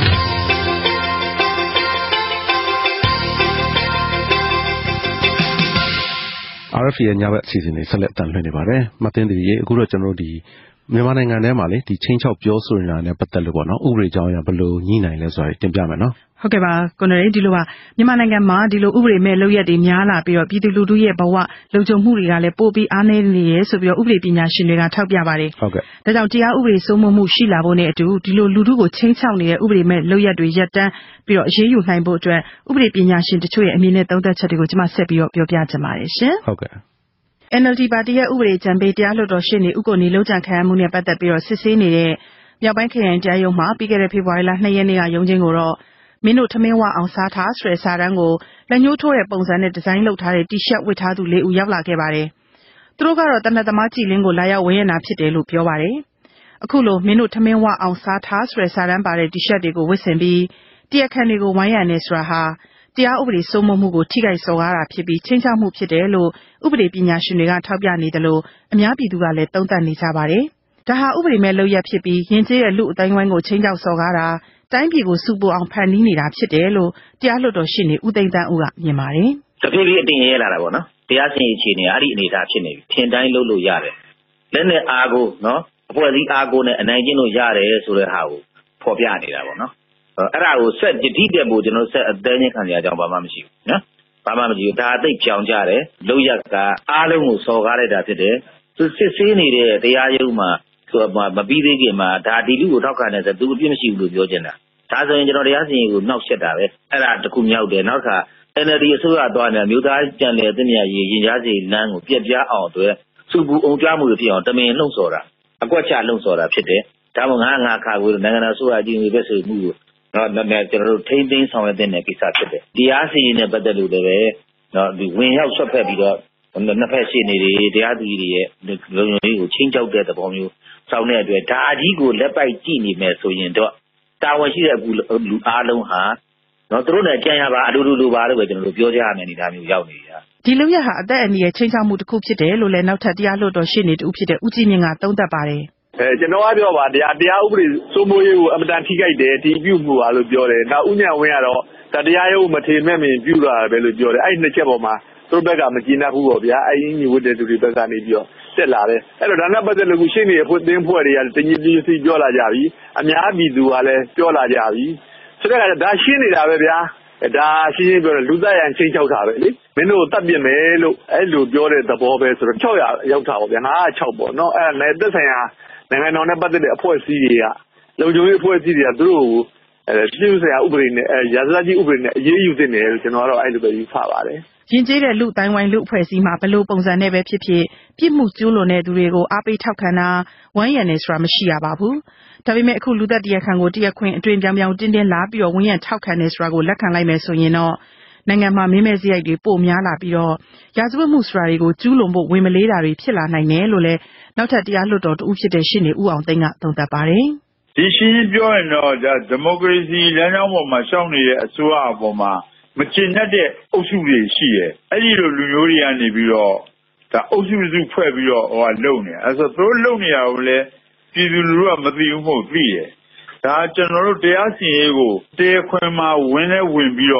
RFA ရဲ့ညဘက်အစီအစဉ်တွေဆက်လက်တင်ပြနေပါတယ်မသိသေးရေအခုတော့ကျွန်တော်တို့ဒီမြန်မာနိုင်ငံထဲမှာလေဒီချင်းချောက်ပြောဆိုနေတာနဲ့ပတ်သက်လို့ပေါ့နော်ဥပဒေကြောင်းအရဘယ်လိုညှိနိုင်လဲဆိုတာတင်ပြမယ်နော်ဟုတ်ကဲ့ပါကိုနေဒီလိုပါမြန်မာနိုင်ငံမှာဒီလိုဥပဒေမဲ့လုပ်ရက်တွေများလာပြီးတော့ပြည်သူလူထုရဲ့ဘဝလုံခြုံမှုတွေကလည်းပိုပြီးအားနည်းနေရဲဆိုပြီးတော့ဥပဒေပညာရှင်တွေကထောက်ပြပါတယ်ဟုတ်ကဲ့ဒါကြောင့်တရားဥပဒေစိုးမိုးမှုရှိလာဖို့နဲ့အတူဒီလိုလူထုကိုချင်းချောက်နေတဲ့ဥပဒေမဲ့လုပ်ရက်တွေရပ်တန်းပြီးတော့အရေးယူနိုင်ဖို့အတွက်ဥပဒေပညာရှင်တချို့ရဲ့အမြင်နဲ့သုံးသပ်ချက်တွေကိုကျွန်မဆက်ပြီးတော့ပြောပြချင်ပါတယ်ရှင်ဟုတ်ကဲ့ NLD ပါတီရဲ့ဥပဒေကြံပေးတရားလွှတ်တော်ရှေ့နေဥက္ကိုနီလုံးချန်ခံရမှုနဲ့ပတ်သက်ပြီးတော့စစ်ဆေးနေတဲ့မြောက်ပိုင်းခရိုင်တရားရုံးမှာပြီးခဲ့တဲ့ဖေဖော်ဝါရီလ2ရက်နေ့ကရုံးချင်းကိုတော့မင်းတို့ထမင်းဝအောင်စားထားဆိုတဲ့စာတမ်းကိုလက်ညှိုးထိုးတဲ့ပုံစံနဲ့ဒီဇိုင်းလုပ်ထားတဲ့တီရှပ်ဝတ်ထားသူ4ဦးရောက်လာခဲ့ပါတယ်။သူတို့ကတော့တနက်သမားကြည်လင်းကိုလာရောက်ဝယ်ရနာဖြစ်တယ်လို့ပြောပါတယ်။အခုလိုမင်းတို့ထမင်းဝအောင်စားထားဆိုတဲ့စာတမ်းပါတဲ့တီရှပ်တွေကိုဝတ်ဆင်ပြီးတရားခံတွေကိုဝိုင်းရံနေဆိုတာဟာတရားဥပဒေစိုးမိုးမှုကိုထိခိုက်စော်ကားတာဖြစ်ပြီးချင်းချောက်မှုဖြစ်တယ်လို့ဥပဒေပညာရှင်တွေကထောက်ပြနေတယ်လို့အများပြည်သူကလည်းသုံးသပ်နေကြပါတယ်။ဒါဟာဥပဒေမဲ့လုပ်ရဖြစ်ပြီးယဉ်ကျေးတဲ့လူအတိုင်းဝိုင်းကိုချင်းချောက်စော်ကားတာတိုင်းပြည်ကိုစုပိုအောင်ဖန်တီးနေတာဖြစ်တယ်လို့တရားလွှတ်တော်ရှေ့နေဦးသိန်းသန်းဦးကမြင်ပါတယ်။တဖြည်းဖြည်းအတင်ရဲလာတာပေါ့နော်။တရားစီရင်အခြေအနေအဲ့ဒီအနေအထားဖြစ်နေပြီ။ထင်တိုင်းလုပ်လို့ရတယ်။လက်နဲ့အားကိုနော်အဖွဲ့အစည်းအားကိုနဲ့အနိုင်ကျင့်လို့ရတယ်ဆိုတဲ့ဟာကိုဖော်ပြနေတာပေါ့နော်။အဲ့ဒါကိုဆက်ဒီတက်ဖို့ကျွန်တော်ဆက်အသေးချင်းခံရကြအောင်ဘာမှမရှိဘူးနော်ဘာမှမရှိဘူးဒါအသိပြောင်ကြတယ်လောက်ရကအားလုံးကိုစော်ကားလိုက်တာဖြစ်တယ်သူစစ်ဆေးနေတဲ့တရားရုံးမှာမပြီးသေးခင်မှာဒါဒီလူကိုထောက်ခံတယ်ဆိုသူအပြစ်မရှိဘူးလို့ပြောချင်တာဒါဆိုရင်ကျွန်တော်တရားစီရင်ကိုနှောက်ရှက်တာပဲအဲ့ဒါတခုမြောက်တယ်နောက်ခါ NLD အစိုးရသွားနေမျိုးသားကြံလေအသိမြတ်ရေးရင်ကြားစီလမ်းကိုပြက်ပြားအောင်အတွက်စုပူအောင်ကြမှုတွေဖြစ်အောင်တမင်လှုံ့ဆော်တာအကွက်ချလှုံ့ဆော်တာဖြစ်တယ်ဒါမှငါခါကိုနိုင်ငံတော်အစိုးရကြီးတွေပဲဆိုမှုကိုနော်ကျွန်တော်တို့ထိမ့်သိမ်းဆောင်ရတဲ့ကိစ္စဖြစ်တယ်တရားစီရင်နဲ့ပတ်သက်လို့လည်းပဲနော်ဒီဝင်ရောက်ဆွတ်ဖက်ပြီးတော့နှစ်ဖက်ရှိနေတွေတရားသူကြီးတွေရဲ့လုံခြုံရေးကိုချင်းချောက်တဲ့သဘောမျိုးစောင်းတဲ့အတွက်ဒါအကြီးကိုလက်ပိုက်ကြည့်နေမယ်ဆိုရင်တော့တာဝန်ရှိတဲ့လူအားလုံးဟာနော်သူတို့နဲ့ကြံရပါအလိုလိုပါလို့ပဲကျွန်တော်တို့ပြောကြရမယ်အနေအထားမျိုးရောက်နေတာဒီလူရဟာအသက်အန္တရာယ်ချင်းချောက်မှုတစ်ခုဖြစ်တယ်လို့လည်းနောက်ထပ်တရားလွှတ်တော်ရှေ့နေတူဖြစ်တဲ့ဦးကြည်မြင့်ကသုံးသပ်ပါတယ်ကျွန်တော်ကပြောပါတရားဥပဒေစိုးမိုးရေးကိုအမတန်ထိခိုက်တယ်ဒီပြုမှုပါလို့ပြောတယ်နောက်ဥညာဝင်းကတော့တရားရုံးမထေမဲ့မင်ပြုလာပဲလို့ပြောတယ်အဲ့နှစ်ချက်ပေါ်မှာသူတို့ဘက်ကမကျေနပ်ဘူးပေါ့ဗျာအဲ့ဒီညီဝတ်တဲ့သူတွေဘက်ကနေပြီးတော့တက်လာတယ်အဲ့တော့ဒါနဲ့ပတ်သက်လို့ရှင်းနေအဖွဲ့သိန်းဖွဲ့တွေကတညီတစီပြောလာကြပြီအများပြည်သူကလည်းပြောလာကြပြီဆိုတော့ဒါရှင်းနေတာပဲဗျာဒါရှင်းပြောတယ်လူသားရန်ချင်းချောက်တာပဲလေမင်းတို့တတ်ပြစ်မယ်လို့အဲ့လိုပြောတဲ့သဘောပဲဆိုတော့600ရောက်တာပေါ့ဗျာ906ပေါ့နော်အဲ့နဲ့သက်ဆိုင်ရာနိုင်ငံတော်နဲ့ပတ်သက်တဲ့အဖွဲ့အစည်းတွေကလုံခြုံရေးအဖွဲ့အစည်းတွေကသူတို့ကိုပြည်သူ့ဆိုင်ရာဥပဒေနဲ့ရာဇသတ်ကြီးဥပဒေနဲ့အရေးယူသင့်တယ်လို့ကျွန်တော်ကတော့အဲ့လိုပဲယူဆပါတယ်။ယဉ်ကျေးတဲ့လူတိုင်းဝိုင်းလူအဖွဲ့အစည်းမှာဘယ်လိုပုံစံနဲ့ပဲဖြစ်ဖြစ်ပြစ်မှုကျူးလွန်တဲ့သူတွေကိုအားပေးထောက်ခံတာဝန်းရံနေဆိုတာမရှိရပါဘူး။ဒါပေမဲ့အခုလူသက်တရားခံကိုတရားခွင်အတွင်ပြောင်ပြောင်တင်းလာပြီးတော့ဝန်းရံထောက်ခံနေဆိုတာကိုလက်ခံလိုက်မယ်ဆိုရင်တော့နိုင်ငံမှာမင်းမဲ့စရိုက်တွေပိုများလာပြီးတော့ရာဇဝတ်မှုဆိုတာတွေကိုကျူးလွန်ဖို့ဝင်မလေးတာတွေဖြစ်လာနိုင်တယ်လို့လည်းနောက်ထပ်တရားလွှတ်တော်တူဖြစ်တဲ့ရှင်းနေဦးအောင်သိန်းကသုံးသပ်ပါတယ်။ဒီရှင်းပြောရင်တော့ဒါဒီမိုကရေစီလမ်းကြောင်းပေါ်မှာရှောင်နေတဲ့အစိုးရအပေါ်မှာမကျင့်တတ်တဲ့အုပ်စုတွေရှိရဲ့။အဲ့ဒီလိုလူမျိုးတွေကနေပြီးတော့ဒါအုပ်စုစုဖွဲ့ပြီးတော့လုံနေ။အဲ့ဆိုသူတို့လုံနေရကိုလည်းပြည်သူလူထုကမသိဘူးမဟုတ်သိရဲ့။ဒါကျွန်တော်တို့တရားစီရင်ရေးကိုတရားခွင်မှာဝင်ပြီးတော့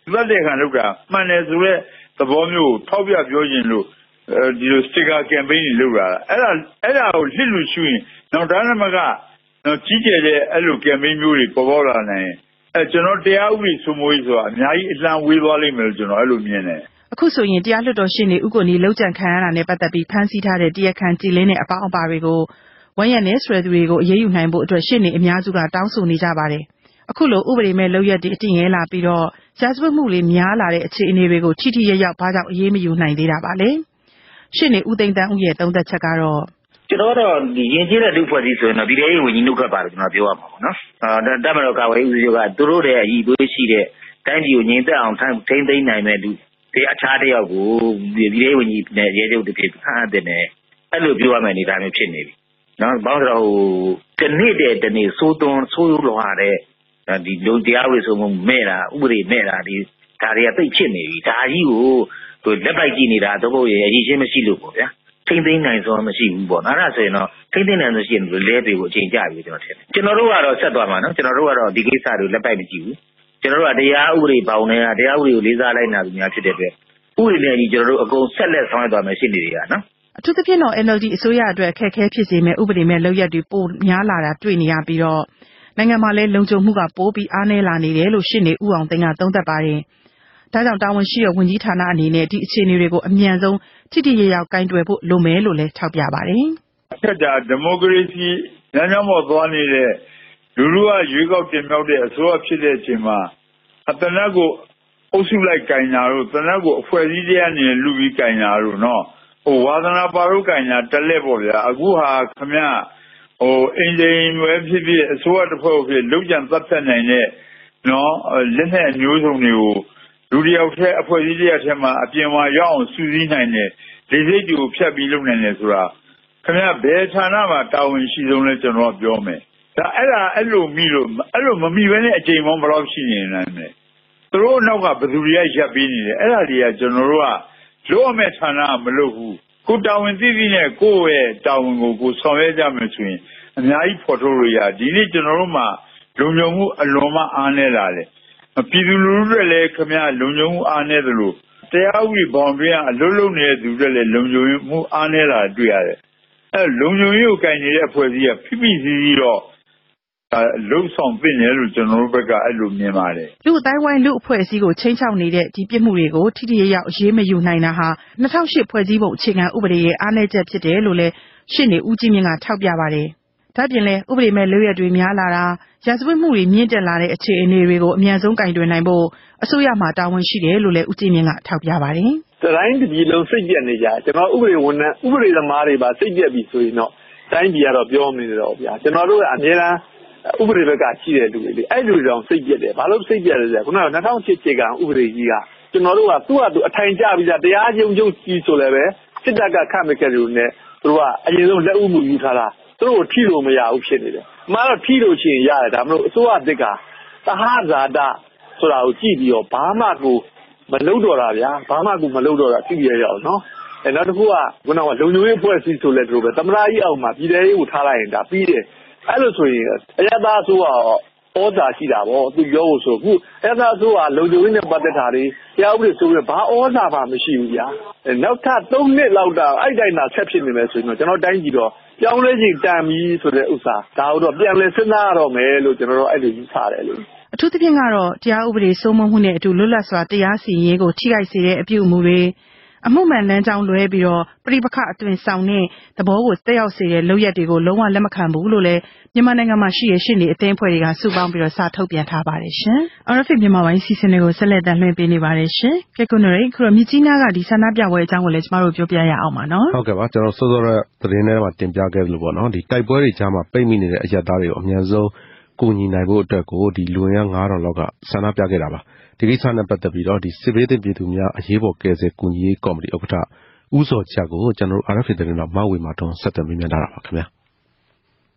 သတ်တဲ့ခံလောက်တာမှန်တယ်ဆိုတဲ့သဘောမျိုးကိုထောက်ပြပြောခြင်းလို့ဒီလို sticker campaign တွေလုပ်တာအဲ့ဒါကိုလစ်လို့ရှိရင်နောက်ဒါနမကကြီးကျယ်တဲ့အဲ့လို campaign မျိုးတွေပေါ်ပေါက်လာနိုင်ကျွန်တော်တရားဥပဒေစိုးမိုးရေးဆိုတာအများကြီးအလှမ်းဝေးသွားလိမ့်မယ်လို့ကျွန်တော်အဲ့လိုမြင်တယ်အခုဆိုရင်တရားလွှတ်တော်ရှေ့နေဥက္ကိုနီလောက်ကြံခံရတာနဲ့ပတ်သက်ပြီးဖမ်းဆီးထားတဲ့တရားခံကြည်လင်းတဲ့အပေါင်းအပါတွေကိုဝိုင်းရနဲ့ဆွဲသူတွေကိုအရေးယူနိုင်ဖို့အတွက်ရှေ့နေအများစုကတောင်းဆိုနေကြပါတယ်အခုလိုဥပဒေမဲ့လုပ်ရက်တွေအတင်ရဲလာပြီးတော့ရာဇဝတ်မှုတွေများလာတဲ့အခြေအနေတွေကိုထိထိရောက်ဘာကြောင့်အရေးမယူနိုင်သေးတာပါလဲရှေ့နေဦးသိန်းတန်းဦးရဲ့သုံးသက်ချက်ကတော့ကျွန်တော်တော့ဒီရင်ကျေးတဲ့လူဖွဲ့စည်းဆိုရင်တော့ဒီတဲ့ဝင်ကြီးနှုတ်ခတ်ပါတယ်ကျွန်တော်ပြောရမှာပေါ့နော်တပ်မတော်ကာကွယ်ရေးဦးစီးချုပ်ကသူတို့ရဲ့အည်သွေးရှိတဲ့တိုင်းပြည်ကိုငြိမ်သက်အောင်ထိန်းသိမ်းနိုင်မဲ့လူဒီအခြားတစ်ယောက်ကိုဒီတဲ့ဝင်ကြီးနဲ့ရဲချုပ်တစ်ဖြစ်ခန့်အပ်တဲ့နဲ့အဲ့လိုပြောရမယ်အနေအထားမျိုးဖြစ်နေပြီနော်ဘာလို့လဲဆိုတော့တနေ့တည်းစိုးရိုးလွာတဲ့ဒီလုံတရားဝေဆိုမှုမဲ့တာဥပဒေမဲ့တာဒီဒါတွေကသိဖြစ်နေပြီဒါကြီးကိုလက်ပိုက်ကြည့်နေတာတော့ဘုရားအရေးချင်းမရှိလို့ပေါ့ဗျာထိမ့်သိမ်းနိုင်စွာမရှိဘူးပေါ့နော်အဲ့ဒါဆိုရင်တော့ထိမ့်သိမ်းနိုင်လို့ရှိရင်လဲပေကိုအချိန်ကြပြီကျွန်တော်ထင်တယ်ကျွန်တော်တို့ကတော့ဆက်သွားမှာနော်ကျွန်တော်တို့ကတော့ဒီကိစ္စတွေလက်ပိုက်မကြည့်ဘူးကျွန်တော်တို့ကတရားဥပဒေပေါင်းနေတာတရားဥပဒေကိုလေးစားလိုက်နာသူများဖြစ်တဲ့အတွက်ဥပဒေနဲ့ကြီးကျွန်တော်တို့အကုန်ဆက်လက်ဆောင်ရွက်သွားမယ်ရှိနေတယ်ကနော်အထူးသဖြင့်တော့ NLD အစိုးရအတွက်အခက်အခဲဖြစ်စေမဲ့ဥပဒေမဲ့လုပ်ရက်တွေပိုများလာတာတွေ့နေရပြီးတော့နိုင်ငံမှာလည်းလုံခြုံမှုကပိုပြီးအားနည်းလာနေတယ်လို့ရှင်းနေဦးအောင်သိန်းကသုံးသပ်ပါတယ်ဒါကြောင့်တာဝန်ရှိတဲ့ဝန်ကြီးဌာနအနေနဲ့ဒီအခြေအနေတွေကိုအမြန်ဆုံးထိထိရောက်ကင်တွယ်ဖို့လိုမယ်လို့လည်းထောက်ပြပါတယ်ထက်တာဒီမိုကရေစီလမ်းကြောင်းပေါ်သွားနေတဲ့လူလူကရွေးကောက်တင်မြှောက်တဲ့အစိုးရဖြစ်တဲ့အချိန်မှာအတနက်ကိုအုပ်စုလိုက်ကင်ညာတို့တနက်ကိုအဖွဲ့အစည်းတရားအနေနဲ့လူပြီးကင်ညာတို့နော်ဝါသနာပါတို့ကင်ညာတလက်ပေါ့ဗျာအခုဟာခမရအင်ဂျင်ဝဲဖြစ်ဖြစ်အစိုးရတစ်ဖွဲ့ဖြစ်လုံခြံသတ်ဖြတ်နိုင်တဲ့နော်လက်နဲ့အမျိုးစုံတွေကိုလူတယောက်တည်းအဖွဲ့အစည်းတရားထဲမှာအပြင်မှာရောက်အောင်စူးစီးနိုင်တဲ့လေစိတ်တွေကိုဖြတ်ပြီးလုပ်နိုင်တယ်ဆိုတာခင်ဗျာဘယ်ဌာနမှာတာဝန်ရှိဆုံးလဲကျွန်တော်ပြောမယ်ဒါအဲ့လိုမိလို့အဲ့လိုမမိဘဲနဲ့အချိန်ပေါင်းဘယ်လောက်ရှိနေနိုင်မလဲသူတို့နောက်ကဘယ်သူတွေကရပ်ပြီးနေတယ်အဲ့ဒါတွေကကျွန်တော်တို့ကလို့အမဲ့ဌာနမလုပ်ဘူးကိုတာဝန်သိသိနဲ့ကိုယ့်ရဲ့တာဝန်ကိုဆောင်ရွက်ကြမယ်ဆိုရင်အများကြီးဖော်ထုတ်လို့ရဒီနေ့ကျွန်တော်တို့မှာလုံခြုံမှုအလွန်မှအားနည်းလာတယ်ပြည်သူလူထုတွေလည်းခမရလုံခြုံမှုအားနည်းသလိုတရားဥပဒေဘောင်တွင်းအလွတ်လုံနေတဲ့သူတွေလည်းလုံခြုံမှုအားနည်းလာတွေ့ရတယ်အဲလုံခြုံရေးကိုကင်နေတဲ့အဖွဲ့အစည်းကဖိဖိစီးစီးတော့လုံဆောင်ပြင်တယ်လို့ကျွန်တော်တို့ဘက်ကအဲ့လိုမြင်ပါတယ်လူအတိုင်းဝိုင်းလူအဖွဲ့အစည်းကိုချိန်ချောက်နေတဲ့ဒီပြစ်မှုတွေကိုထိထိရောက်အရေးမယူနိုင်တာဟာ2008ဖွဲ့စည်းပုံအခြေခံဥပဒေရဲ့အားနည်းချက်ဖြစ်တယ်လို့လည်းရှင်းနေဦးကြီးမြင့်ကထောက်ပြပါတယ်ဒါပြင်လည်းဥပဒေမဲ့လုပ်ရက်တွေများလာတာရာဇဝတ်မှုတွေမြင့်တက်လာတဲ့အခြေအနေတွေကိုအမြန်ဆုံးကင်တွယ်နိုင်ဖို့အစိုးရမှတာဝန်ရှိတယ်လို့လည်းဦးကြီးမြင့်ကထောက်ပြပါတယ်တိုင်းပြည်လုံးစိတ်ပြက်နေကြကျွန်တော်ဥပဒေဝန်ထမ်းဥပဒေသမားတွေပါစိတ်ပြက်ပြီဆိုရင်တော့တိုင်းပြည်ကတော့ပြောမနေတော့ဗျာကျွန်တော်တို့ကအများအားဥပဒေဘက်ကရှိတဲ့လူတွေလေအဲ့လူတွေတောင်စိတ်ပြက်တယ်ဘာလို့စိတ်ပြက်လဲဆိုတော့ခုနက2008ခြေကဥပဒေကြီးကကျွန်တော်တို့ကသူ့ဟာသူအထိုင်ကျပြီးသားတရားရုံးချုပ်ကြီးဆိုလည်းပဲစစ်တပ်ကခတ်မခဲ့လို့နဲ့သူတို့ကအရင်ဆုံးလက်ဥမှုယူထားတာသူတို့ကိုထိလို့မရဘူးဖြစ်နေတယ်အမှန်တော့ထိလို့ရှိရင်ရတယ်ဒါမလို့အစိုးရတစ်ကသဟဇာတဆိုတာကိုကြည့်ပြီးတော့ဘာမှကိုမလုပ်တော့တာဗျာဘာမှကိုမလုပ်တော့တာသိရရအောင်နော်နောက်တစ်ခုကခုနကလုံခြုံရေးဖွဲ့စည်းဆိုလဲသူတို့ပဲသမ္မတကြီးအောင်မှာပြည်ထောင်ရေးကိုထားလိုက်ရင်ဒါပြီးတယ်အဲ့လိုဆိုရင်အရသာဆိုတော့ဩဇာရှိတာပေါ့သူပြောဖို့ဆိုခုအရသာဆိုကလုံခြုံရေးနဲ့ပတ်သက်တာတွေတရားဥပဒေဆိုရင်ဘာဩဇာမှမရှိဘူးဗျာနောက်ထပ်3နှစ်လောက်တာအဲ့တိုင်းသာဆက်ဖြစ်နေမယ်ဆိုရင်တော့ကျွန်တော်တိုင်းပြည်တော့ပြောင်းလဲခြင်းတန်ပြီးဆိုတဲ့ဥစ္စာဒါတော့ပြန်လဲစဉ်းစားရတော့မယ်လို့ကျွန်တော်တို့အဲ့လိုယူဆတယ်လို့အထူးသဖြင့်ကတော့တရားဥပဒေစိုးမိုးမှုနဲ့အတူလွတ်လပ်စွာတရားစီရင်ရေးကိုထိခိုက်စေတဲ့အပြုအမူတွေအမှုမှန်လမ်းကြောင်းလွဲပြီးတော့ပြိပခအသွင်ဆောင်တဲ့သဘောကိုတက်ရောက်စေတဲ့လုပ်ရက်တွေကိုလုံးဝလက်မခံဘူးလို့လည်းမြန်မာနိုင်ငံမှာရှိရရှိနေအသင်းအဖွဲ့တွေကစုပေါင်းပြီးတော့စာထုတ်ပြန်ထားပါတယ်ရှင်။ RFA မြန်မာပိုင်းစီစဉ်တွေကိုဆက်လက်တင်လွှင့်ပေးနေပါတယ်ရှင်။ကဲခုနကမြကြီးနားကဒီဆန္ဒပြပွဲအကြောင်းကိုလည်းကျမတို့ပြောပြရအောင်ပါနော်။ဟုတ်ကဲ့ပါကျွန်တော်စောစောကသတင်းထဲမှာတင်ပြခဲ့လို့ပေါ့နော်ဒီတိုက်ပွဲတွေကြားမှာပိတ်မိနေတဲ့အရက်သားတွေကိုအများဆုံးကူညီနိုင်ဖို့အတွက်ကိုဒီလူရန်9000လောက်ကဆန္ဒပြခဲ့တာပါဒီကိစ္စနဲ့ပတ်သက်ပြီးတော့ဒီစစ်ဘေးသင့်ပြည်သူများအရေးပေါ်ကယ်ဆယ်ကူညီရေးကော်မတီဥက္ကဋ္ဌဦးစောချက်ကိုကျွန်တော်တို့ RFA သတင်းတော်မဝေမာထွန်းဆက်သွယ်မေးမြန်းထားတာပါခင်ဗျာတ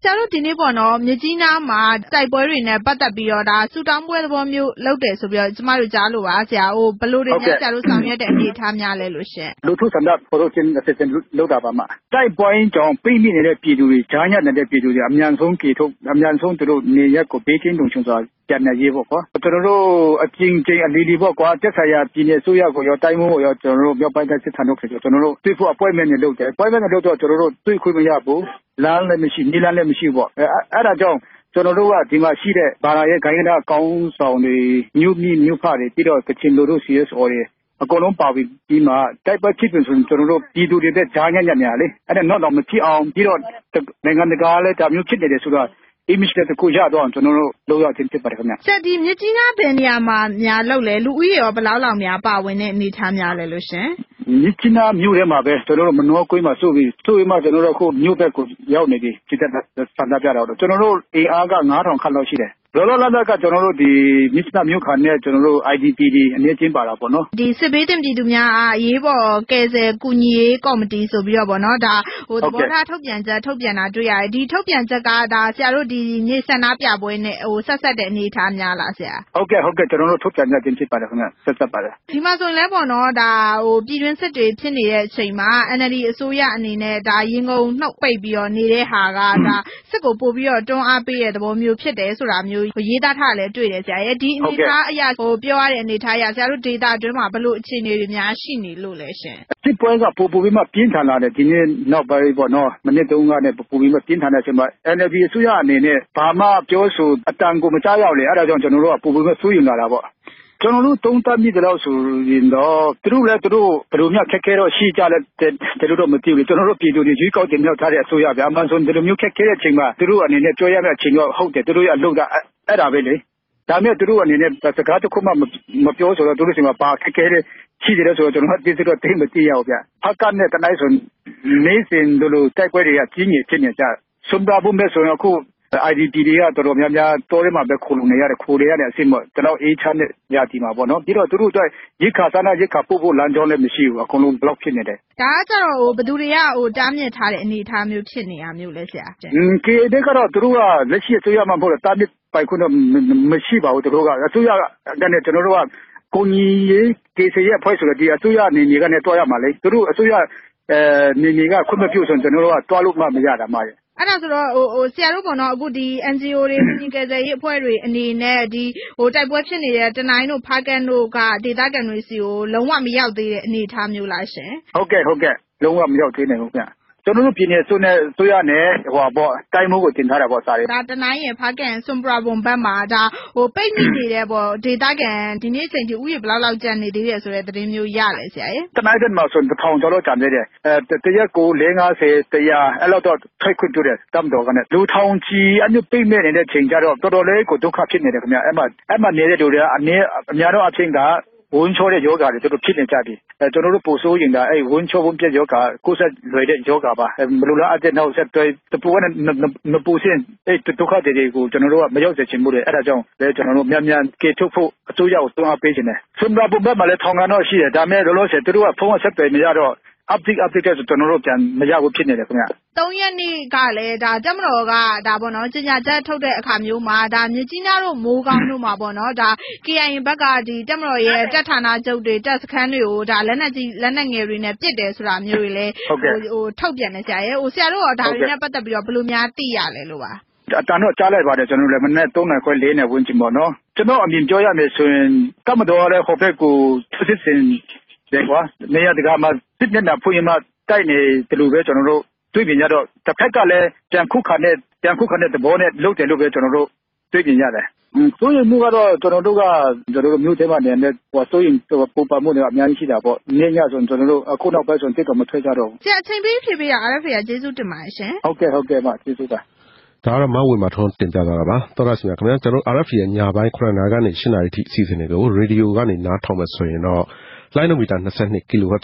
တို့ဒီနေ့ပေါ့နော်မြကြီးနားမှာတိုက်ပွဲတွေနဲ့ပတ်သက်ပြီးတော့ဒါစူတောင်းပွဲသဘောမျိုးလုပ်တယ်ဆိုပြီးတော့ကျမတို့ကြားလို့ပါဆရာဘယ်လိုတွေနဲ့ဆရာတို့ဆောင်ရွက်တဲ့အနေအထားများလဲလို့ရှင်လူထုဆန္ဒပေါ်လို့ချင်းအစစ်စစ်လုပ်တာပါမှာတိုက်ပွဲကြောင့်ပြင်းပြနေတဲ့ပြည်သူတွေဂျာညက်နေတဲ့ပြည်သူတွေအမြန်ဆုံးကြေထုတ်အမြန်ဆုံးသူတို့နေရက်ကိုဘေးကင်းလုံခြုံစွာပြန်နေရေးပေါ့ကွာကျွန်တော်တို့အကျဉ်းချင်းအလီလီပေါ့ကွာတက်ဆိုင်ရာပြည်နယ်ဆိုရကိုရောတိုင်းမှုကိုရောကျွန်တော်တို့မြောက်ပိုင်းတိုင်းစစ်ဌာနချုပ်ကျွန်တော်တို့တွေ့ဖို့ appointment နဲ့လုပ်တယ် appointment နဲ့လုပ်တော့ကျွန်တော်တို့တွေ့ခွင့်မရဘူးလမ်းလည်းမရှိနီးလမ်းလည်းမရှိပေါ့အဲ့ဒါကြောင့်ကျွန်တော်တို့ကဒီမှာရှိတဲ့ဘာသာရေးဂိုင်းနာကောင်းဆောင်တွေမြို့မြင့်မြို့ဖတွေပြီးတော့ကချင်လူတို့ CSO တွေအကုန်လုံးပါပြီးဒီမှာတိုက်ပွဲဖြစ်ပြီဆိုရင်ကျွန်တော်တို့ပြည်သူတွေတဲ့ဂျာညံ့ညံ့များလေအဲ့ဒါတော့မဖြစ်အောင်ပြီးတော့နိုင်ငံတကာလည်းဒါမျိုးဖြစ်နေတယ်ဆိုတော့ image တဲ့ကိုရတော့ကျွန်တော်တို့လောက်ရချင်းဖြစ်ပါတယ်ခင်ဗျဆက်ဒီမြကြီးနားဘယ်နေရာမှာများလောက်လဲလူဦးရေရောဘယ်လောက်များပါဝင်တဲ့အနေထားများလဲလို့ရှင်မြကြီးနားမြို့ထဲမှာပဲကျွန်တော်တို့မနှောကွင်းမှာဆိုပြီးမှကျွန်တော်တို့အခုမြို့ဘက်ကိုရောက်နေပြီစစ်တပ်ဆန္ဒပြတော့ကျွန်တော်တို့အင်အားက9000ခန့်လောက်ရှိတယ်လောလောလတ်ကကျွန်တော်တို့ဒီမြစ်နာမြို့ခါနဲ့ကျွန်တော်တို့ IDP ဒီအနေချင်းပါတာပေါ့နော်ဒီစစ်ဘေးတင်ပြည်သူများအရေးပေါ်ကယ်ဆယ်ကူညီရေးကော်မတီဆိုပြီးတော့ပေါ့နော်ဒါသဘောထားထုတ်ပြန်ချက်ထုတ်ပြန်တာတွေ့ရတယ်ဒီထုတ်ပြန်ချက်ကဒါဆရာတို့ဒီနေ့ဆန္ဒပြပွဲနဲ့ဆက်တဲ့အနေအထားများလားဆရာဟုတ်ကဲ့ကျွန်တော်တို့ထုတ်ပြန်ချက်တင်ဖြစ်ပါတယ်ခင်ဗျဆက်ပါတယ်ဒီမှာဆိုရင်လည်းပေါ့နော်ဒါပြည်တွင်းစစ်တွေဖြစ်နေတဲ့အချိန်မှာ NLD အစိုးရအနေနဲ့ဒါရင်ကုန်နှုတ်ပိတ်ပြီးတော့နေတဲ့ဟာကဒါစစ်ကိုပို့ပြီးတော့တွန်းအားပေးတဲ့သဘောမျိုးဖြစ်တယ်ဆိုတာမျိုးရေးသားထားလည်းတွေ့တယ်ဆရာရဲ့ဒီအနေအထားအရာပြောရတဲ့အနေအထားအရာဆရာတို့ဒေတာအတွင်းမှာဘယ်လိုအခြေအနေတွေများရှိနေလို့လဲရှင်စစ်ပွဲကပို့ပြီးမှပြင်းထန်လာတယ်ဒီနေ့နောက်ပိုင်းပေါ့နော်မနစ်တုန်းကနဲ့ပို့ပြီးမှပြင်းထန်တဲ့အချိန်မှာ NLD အစိုးရအနေနဲ့ဘာမှပြောဆိုအတန်ကိုမကြားရောက်လေအဲ့ဒါကြောင့်ကျွန်တော်တို့ကပို့ပြီးမှစိုးရိမ်လာတာပေါ့ကျွန်တော်တို့သုံးသပ်မိတယ်လို့ဆိုရင်တော့သူတို့ဘယ်လိုမျိုးခက်ခဲတော့ရှိကြလဲတယ်လို့တော့မသိဘူးကျွန်တော်တို့ပြည်သူတွေရွေးကောက်တင်မြှောက်ထားတဲ့အစိုးရဗျာအမှန်ဆိုဒီလိုမျိုးခက်ခဲတဲ့အချိန်မှာသူတို့အနေနဲ့ပြောရမယ့်အချိန်တော့ဟုတ်တယ်သူတို့ရအလုပ်ကအဲ့ဒါပဲလေဒါမဲ့သူတို့အနေနဲ့စကားတစ်ခုမှမပြောဆိုတော့သူတို့စီမှာပါခက်ခဲတဲ့ရှိတယ်ဆိုတော့ကျွန်တော်တို့တိတ်မသိရဘူးဗျာဖက်ကနဲ့တနိုင်ဆိုနေစဉ်တို့လိုတိုက်ပွဲတွေကကြီးကြီးဖြစ်နေကြစွန်ဘဘုံမဲ့ဆိုရင်အခုIDP တွေကတော်တော်များများတိုးထဲမှာပဲခိုလုံနေရတယ်ခိုတွေရတဲ့အဆင့်မကျွန်တော်အေးချမ်းတဲ့ညတီမှာပေါ့နော်ပြီးတော့သူတို့အတွက်ရိခါစားနာရိခါပို့ဖို့လမ်းကြောင်းလည်းမရှိဘူးအကုန်လုံး block ဖြစ်နေတယ်ဒါကကျတော့ဘယ်သူတွေကတားမြစ်ထားတဲ့အနေအထားမျိုးဖြစ်နေရမျိုးလဲဆရာ KD ကတော့သူတို့ကလက်ရှိအစိုးရမှမဟုတ်တားမြစ်ပိုင်ခွင့်တော့မရှိပါဘူးသူတို့ကအစိုးရကနေကျွန်တော်တို့ကကိုကြီးရေးကေစီရဲ့အဖွဲ့ဆိုတော့ဒီအစိုးရအနေနဲ့ကနေတွားရမှာလေသူတို့အစိုးရနေနေကခွင့်မပြုဆိုကျွန်တော်တို့ကတွားလို့မှမရတာမှရဲ့အဲ့ဒါဆိုတော့ဆရာတို့ပေါ့နော်အခုဒီ NGO တွေပြည်ကယ်ဆယ်ရေးအဖွဲ့တွေအနေနဲ့ဒီတိုက်ပွဲဖြစ်နေတဲ့တနိုင်းတို့ဖားကန်တို့ကဒေသခံတွေစီကိုလုံးဝမရောက်သေးတဲ့အနေအထားမျိုးလားရှင်ဟုတ်ကဲ့လုံးဝမရောက်သေးနိုင်ဘူးဗျကျွန်တော်တို့ပြည်နယ်ဆိုရနဲ့ပေါ့တိုင်းမှုကိုတင်ထားတာပေါ့စားရဒါတနိုင်းရဖားကန်စွန်ပရာဘုံဘက်မှာဒါပိတ်မိနေတဲ့ပေါ့ဒေသခံဒီနေ့ချိန်ထိဥယျာဉ်ဘယ်လောက်ကျန်နေသေးတယ်ဆိုတဲ့သတင်းမျိုးရလဲဆရာရေတနိုင်းဘက်မှာဆို1000ကျော်လောက်ကျန်နေတယ်တရက်ကို450တရားအဲ့လောက်တော့ထိုက်ခွင့်ပြုတယ်တမ်တော်ကနဲ့လူထောင်ချီအညပိတ်မဲ့နေတဲ့ချိန်ကြတော့တော်တော်လေးကိုဒုက္ခဖြစ်နေတယ်ခင်ဗျအဲ့မှာနေတဲ့လူတွေကအများတော့အချင်းကဝန်းချောတဲ့ယောဂါတွေတို့ဖြစ်နေကြပြီကျွန်တော်တို့ပို့ဆိုးရင်ဒါအဲ့ဝန်းချောဝန်းပြက်ယောဂါကိုယ်ဆက်လွယ်တဲ့ယောဂါပါမလိုလားအတဲ့နောက်ဆက်တွဲတပူနဲ့မပူစင်အဲ့ဒုက္ခတွေကိုကျွန်တော်တို့ကမရောက်စေချင်ဘူးလေအဲ့ဒါကြောင့်လေကျွန်တော်တို့မြန်ကေထုတ်ဖို့အစိုးရကိုတွန်းအားပေးခြင်းနဲ့ဆွန်ဘဘုံဘက်မှာလည်းထောင်ကတော့ရှိတယ်ဒါမဲ့လောလောဆယ်သူတို့ကဖုန်းဆက်သွယ်မရတော့update ဆိုကျွန်တော်တို့ပြန်မရဘူးဖြစ်နေတယ်ခင်ဗျ 3ရက်နေ့ကလည်းဒါတက်မတော်ကဒါပေါ့နော်ကြေညာချက်ထုတ်တဲ့အခါမျိုးမှာဒါမြကြီးနားတို့မိုးကောင်းတို့မှာပေါ့နော်ဒါ KIA ဘက်ကဒီတက်မတော်ရဲ့တပ်ဌာနချုပ်တွေတပ်စခန်းတွေကိုဒါလက်နက်ငယ်တွေနဲ့ပစ်တယ်ဆိုတာမျိုးတွေလည်းထုတ်ပြန်နေကြရဲ့ဆရာတို့ကဒါတွေနဲ့ပတ်သက်ပြီးတော့ဘယ်လိုများသိရလဲလို့ပါအတန်တော့ကြားလိုက်ပါတယ်ကျွန်တော်လည်းမနေ့3နာရီခွဲ4နာရီဝန်းကျင်ပေါ့နော်ကျွန်တော်အမြင်ပြောရမယ်ဆိုရင်တက်မတော်လည်းဟိုဘက်ကိုစစ်စင်တယ်ကွာနေရာတကာမှာစစ်မျက်နှာဖွင့်မှတိုက်နေတယ်လို့ပဲကျွန်တော်တို့တွေ့မြင်ရတော့တစ်ဖက်ကလည်းပြန်ခုခံတဲ့သဘောနဲ့လုပ်တယ်လို့ပဲကျွန်တော်တို့တွေ့မြင်ရတယ်ဆိုရင်မှုကတော့ကျွန်တော်တို့မျိုးထဲမှာနေတဲ့ဆိုရင်ပူပါမှုတွေအများကြီးရှိတာပေါ့နေညဆိုကျွန်တော်တို့အခုနောက်ပိုင်းဆိုတိတ်တော့မထွက်ကြတော့ဘူးဆရာအချိန်ပေးဖြည့်ပေးရ RFA ကကျေးဇူးတင်ပါတယ်ရှင်ဟုတ်ကဲ့မကျေးဇူးပါဒါကတော့မဝေမာထွန်းတင်ပြသွားတာပါသောရရှိမြခင်ဗျာကျွန်တော် RFA ရဲ့ညပိုင်း9နာရီကနေ10နာရီထိအစီအစဉ်တွေကိုရေဒီယိုကနေနားထောင်မယ်ဆိုရင်တော့လိုင်းနိုမီတာ22 kHz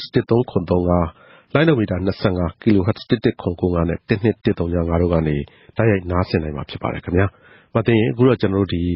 1335လိုင်းနိုမီတာ25 kHz 1195နဲ့12135တို့ကနေတိုက်ရိုက်နားဆင်နိုင်မှာဖြစ်ပါတယ်ခင်ဗျာမသိရင်အခုတော့ကျွန်တော်တို့ဒီ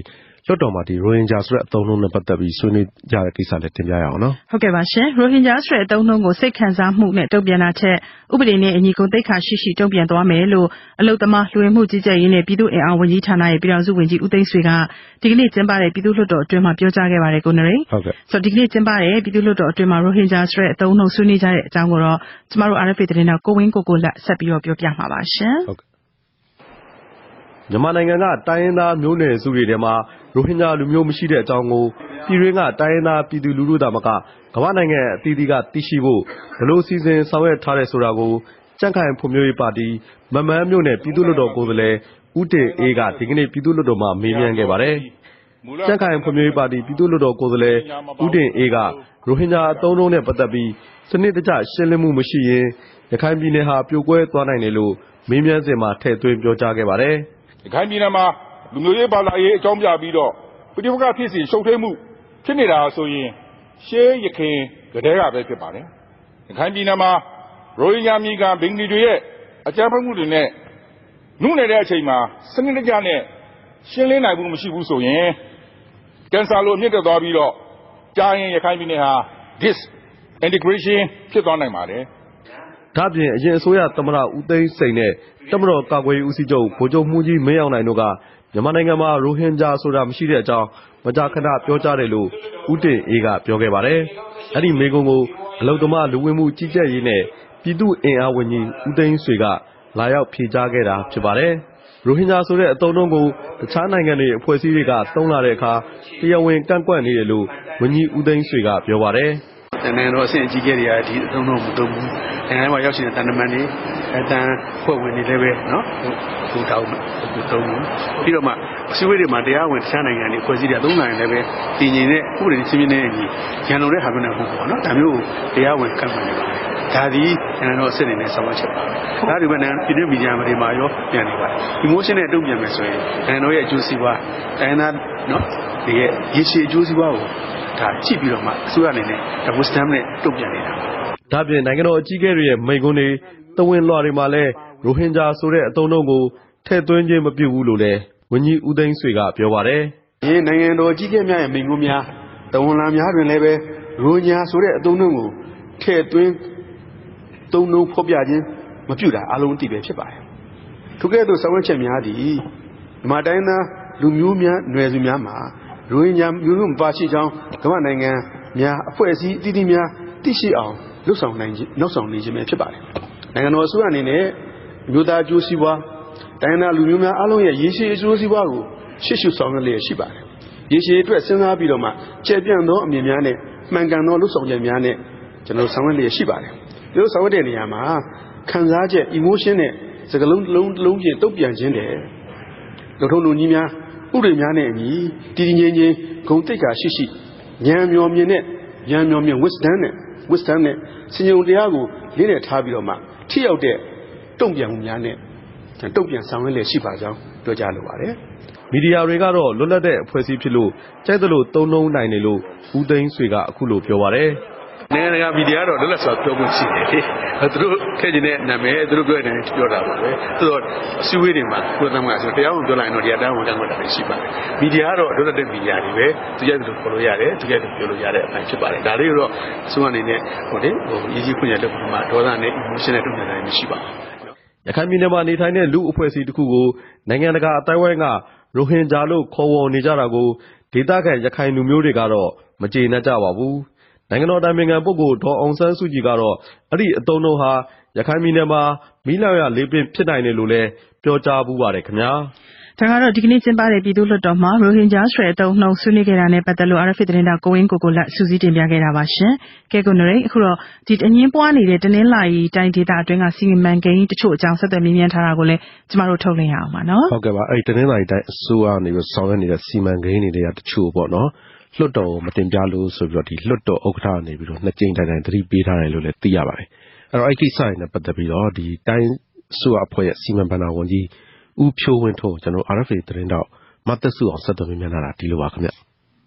လွှတ်တော်မှာဒီရိုဟင်ဂျာဆိုတဲ့အသုံးအနှုန်းနဲ့ပတ်သက်ပြီးဆွေးနွေးကြတဲ့ကိစ္စလည်းတင်ပြရအောင်နော်ဟုတ်ကဲ့ပါရှင်ရိုဟင်ဂျာဆိုတဲ့အသုံးအနှုန်းကိုစိတ်ခံစားမှုနဲ့တုံ့ပြန်တာချက်ဥပဒေနဲ့အညီကိုသိက္ခာရှိတုံ့ပြန်သွားမယ်လို့အလုပ်သမားလူဝင်မှုကြီးကြပ်ရေးနဲ့ပြည်သူ့အင်အားဝန်ကြီးဌာနရဲ့ပြည်ထောင်စုဝန်ကြီးဦးသိန်းဆွေကဒီကနေ့ကျင်းပတဲ့ပြည်သူ့လွှတ်တော်အတွင်းမှာပြောကြားခဲ့ပါတယ်ကိုနရိဟုတ်ကဲ့ဆိုတော့ဒီကနေ့ကျင်းပတဲ့ပြည်သူ့လွှတ်တော်အတွင်းမှာရိုဟင်ဂျာဆိုတဲ့အသုံးအနှုန်းဆွေးနွေးကြတဲ့အကြောင်းကိုတော့ကျမတို့ RFA သတင်းတော်ကိုဝင်းကိုလက်ဆက်ပြီးတော့ပြောပြမှာပါရှင်ဟုတ်ကဲ့မြန်မာနိုင်ငံကတိုင်းရင်းသားမျိုးနွယ်စုတွေထဲမှာရိုဟင်ဂျာလူမျိုးမရှိတဲ့အကြောင်းကိုပြည်တွင်းကတိုင်းရင်းသားပြည်သူလူထုသားမကကမ္ဘာနိုင်ငံအသီးသီးကသိရှိဖို့ဘလို့စီစဉ်ဆောင်ရွက်ထားတဲ့ဆိုတာကိုကြံ့ခိုင်ဖွံ့ဖြိုးရေးပါတီမမန်းမျိုးနယ်ပြည်သူ့လွှတ်တော်ကိုယ်စားလှယ်ဦးတင်အေးကဒီကနေ့ပြည်သူ့လွှတ်တော်မှာမေးမြန်းခဲ့ပါတယ်ကြံ့ခိုင်ဖွံ့ဖြိုးရေးပါတီပြည်သူ့လွှတ်တော်ကိုယ်စားလှယ်ဦးတင်အေးကရိုဟင်ဂျာအသုံးအနှုန်းနဲ့ပတ်သက်ပြီးစနစ်တကျရှင်းလင်းမှုမရှိရင်ရခိုင်ပြည်နယ်ဟာပြိုကွဲသွားနိုင်တယ်လို့မေးမြန်းစဉ်မှာထည့်သွင်းပြောကြားခဲ့ပါတယ်ရခိုင်ပြည်နယ်မှာလူမျိုးရေးဘာသာရေးအကြောင်းပြပြီးတော့ပဋိပက္ခဖြစ်စီရှုပ်ထွေးမှုဖြစ်နေတာဆိုရင်ရှေးရခင်ကတည်းကပဲဖြစ်ပါတယ်ရခိုင်ပြည်နယ်မှာရိုဟင်ဂျာပြည်ကဘင်္ဂလီတွေရဲ့အကြမ်းဖက်မှုတွေနဲ့နှုတ်နေတဲ့အချိန်မှာစနစ်တကျနဲ့ရှင်းလင်းနိုင်မှုမရှိဘူးဆိုရင်ကင်ဆာလိုအမြင့်တက်သွားပြီးတော့ကြာရင်ရခိုင်ပြည်နယ်ဟာ disintegration ဖြစ်သွားနိုင်ပါတယ်ဒါပြင်အရင်အစိုးရသမ္မတဦးသိန်းစိန်နဲ့တပ်မတော်ကာကွယ်ရေးဦးစီးချုပ်ဗိုလ်ချုပ်မှူးကြီးမင်းအောင်လှိုင်တို့ကမြန်မာနိုင်ငံမှာရိုဟင်ဂျာဆိုတာမရှိတဲ့အကြောင်းမကြာခဏပြောကြားတယ်လို့ဦးတင်အေးကပြောခဲ့ပါတယ်။အဲ့ဒီမေကွန်းကိုအလုံသမားလူဝင်မှုကြီးကြပ်ရေးနဲ့ပြည်သူ့အင်အားဝန်ကြီးဦးသိန်းဆွေကလာရောက်ဖြေကြားခဲ့တာဖြစ်ပါတယ်။ရိုဟင်ဂျာဆိုတဲ့အသုံးအနှုန်းကိုတခြားနိုင်ငံတွေအဖွဲ့အစည်းတွေကသုံးလာတဲ့အခါတရားဝင်ကန့်ကွက်နေတယ်လို့ဝန်ကြီးဦးသိန်းဆွေကပြောပါတယ်။နိုင်ငံတော်အဆင့်အကြီးအကဲတွေကဒီအသုံးတော့မသုံးဘူးနိုင်ငံမှာရောက်ရှိတဲ့တန်တမန်တွေအတန်ဖွဲ့ဝင်တွေလည်းပဲနော်ဟိုတောင်းသုံးဘူးပြီးတော့မှအစည်းအဝေးတွေမှာတရားဝင်တခြားနိုင်ငံတွေဖွဲ့စည်းတယ်သုံးနိုင်ငံလည်းပဲတည်ငြိမ်တဲ့ဥပဒေချင်းချင်းနဲ့အညီရန်လုံတဲ့ဟာမျိုးနဲ့ဟုတ်ပေါ့နော်ဒါမျိုးတရားဝင်ကန့်ကွက်နေပါတယ်ဒါဒီနိုင်ငံတော်အဆင့်အနေနဲ့ဆောင်ရွက်ချက်ပါဒါဒီဘက်နိုင်ငံပြည်တွင်းမီဒီယာတွေမှာရောပြန်နေပါတယ် emotion နဲ့တုံ့ပြန်မယ်ဆိုရင်နိုင်ငံတော်ရဲ့အကျိုးစီးပွားတိုင်းသားနော်ဒီရဲ့ရည်ရှိအကျိုးစီးပွားကိုဒါကြည့်ပြီးတော့မှအစိုးရအနေနဲ့ wisdom နဲ့တုံ့ပြန်နေတာဒါပြင်နိုင်ငံတော်အကြီးအကဲတွေရဲ့မိန့်ခွန်းတွေတဝင်းလွှာတွေမှာလည်းရိုဟင်ဂျာဆိုတဲ့အသုံးအနှုန်းကိုထည့်သွင်းခြင်းမပြုဘူးလို့လည်းဝန်ကြီးဦးသိန်းဆွေကပြောပါတယ်။ဒီနိုင်ငံတော်အကြီးအကဲများရဲ့မိန့်ခွန်းများတဝင်းလွှာများတွင်လည်းပဲရိုဟင်ဂျာဆိုတဲ့အသုံးအနှုန်းကိုထည့်သွင်းသုံးနှုန်းဖော်ပြခြင်းမပြုတာအလုံးအသိပဲဖြစ်ပါတယ်။ထို့ကဲ့သို့ဆောင်ရွက်ချက်များသည်မြန်မာတိုင်းသားလူမျိုးများနွယ်စုများမှာရိုဟင်ဂျာမျိုးစုံပါရှိကြောင်းကမ္ဘာနိုင်ငံများအဖွဲ့အစည်းအသီးသီးများသိရှိအောင်လှုပ်ဆောင်နိုင်ခြင်းနောက်ဆောင်နေခြင်းပဲဖြစ်ပါတယ်။နိုင်ငံတော်အစိုးရအနေနဲ့မြို့သားအကျိုးစီးပွားတိုင်းသားလူမျိုးများအားလုံးရဲ့ရေရှည်အကျိုးစီးပွားကိုရှေ့ရှုဆောင်ရွက်လျက်ရှိပါတယ်။ရေရှည်အတွက်စဉ်းစားပြီးတော့မှကျယ်ပြန့်သောအမြင်များနဲ့မှန်ကန်သောလှုပ်ဆောင်ချက်များနဲ့ကျွန်တော်ဆောင်ရွက်လျက်ရှိပါတယ်။ဒီလိုဆောင်ရွက်တဲ့နေရာမှာခံစားချက် emotion နဲ့စကားလုံးလုံးချင်းတုံ့ပြန်ခြင်းတဲ့လူထုလူကြီးများဥပဒေများနဲ့အညီတည်တည်ငြိမ်ငြိမ်ဂုဏ်သိက္ခာရှိဉာဏ်မျှော်မြင်နဲ့ဉာဏ်မျှော်မြင် wisdom နဲ့စင်ကြုံတရားကိုလေးနဲ့ထားပြီးတော့မှထိရောက်တဲ့တုံ့ပြန်မှုများနဲ့တုံ့ပြန်ဆောင်ရွက်လျက်ရှိပါကြောင်းပြောကြားလိုပါတယ်။မီဒီယာတွေကတော့လွတ်လပ်တဲ့အဖွဲ့အစည်းဖြစ်လို့ကြိုက်သလိုသုံးနှုန်းနိုင်တယ်လို့ဦးသိန်းဆွေကအခုလိုပြောပါတယ်။နိုင်ငံတကာမီဒီယာတော့လွတ်လပ်စွာပြောဖို့ရှိတယ်။သူတို့ထည့်ခြင်းတဲ့နာမည်သူတို့ပြောတဲ့ပြောတာပါပဲ။ဆိုတော့အစည်းအဝေးတွေမှာကိုယ်သမကဆိုတရားဝင်ပြောလိုက်ရင်တော့ဒီအတိုင်းဝင်ကန့်ကွက်တာရှိပါတယ်။မီဒီယာကတော့လွတ်လပ်တဲ့မီဒီယာတွေပဲသူရဲ့သူပြောလို့ရတယ်သူရဲ့သူပြောလို့ရတဲ့အပိုင်းဖြစ်ပါတယ်။ဒါလေးတော့အစိုးရအနေနဲ့ဟိုရည်ကြီးခွင့်ရတဲ့ပုံမှာဒေါသနဲ့ emotion နဲ့တုံ့ပြန်နိုင်မရှိပါဘူး။ရခိုင်ပြည်နယ်မှာနေထိုင်တဲ့လူအဖွဲ့အစည်းတစ်ခုကိုနိုင်ငံတကာအတိုင်းအဝိုင်းကရိုဟင်ဂျာလို့ခေါ်ဝေါ်နေကြတာကိုဒေသခံရခိုင်လူမျိုးတွေကတော့မကျေနပ်ကြပါဘူး။နိုင်ငံတော်တိုင်ပင်ခံပုဂ္ဂိုလ်ဒေါ်အောင်ဆန်းစုကြည်ကတော့အဲ့ဒီအသုံးအနှုန်းဟာရခိုင်ပြည်နယ်မှာမီးလောင်ရလေးပင်ဖြစ်နိုင်တယ်လို့လည်းပြောကြားပူးပါတယ်ခင်ဗျာ။ဒါကတော့ဒီကနေ့ကျင်းပတဲ့ပြည်သူ့လွှတ်တော်မှာရိုဟင်ဂျာဆွဲအသုံးနှုန်းဆွေးနွေးခဲ့တာနဲ့ပတ်သက်လို့ RFA သတင်းတောက်ကိုဝင်းကိုလက်စူးစီးတင်ပြခဲ့တာပါရှင်။ကဲကိုနရိအခုတော့ဒီအငင်းပွားနေတဲ့တနင်္လာရီတိုင်းဒေသအတွင်းကစီမံကိန်းတချို့အကြောင်းဆက်သွယ်မြင်းမြန်းထားတာကိုလည်းကျမတို့ထုတ်လင်းရအောင်ပါနော်။ဟုတ်ကဲ့ပါအဲ့ဒီတနင်္လာရီတိုင်းအစိုးရနေပြီးဆောင်ရွက်နေတဲ့စီမံကိန်းတွေတချို့ပေါ့နော်လွှတ်တော်မတင်ပြလို့ဆိုပြီးတော့ဒီလွှတ်တော်ဥက္ကဋ္ဌနေပြီးတော့နှစ်ကြိမ်တိုင်တိုင်သတိပေးထားတယ်လို့လည်းသိရပါတယ်။အဲ့တော့အဲ့ကိစ္စတွေနဲ့ပတ်သက်ပြီးတော့ဒီတိုင်းအစိုးရအဖွဲ့ရဲ့စီမံဘဏ္ဍာဝန်ကြီးဦးဖြိုးဝင်းထွန်းကျွန်တော် RFA သတင်းတောက်မသက်စုအောင်ဆက်သွယ်မြင်လာတာဒီလိုပါခင်ဗျ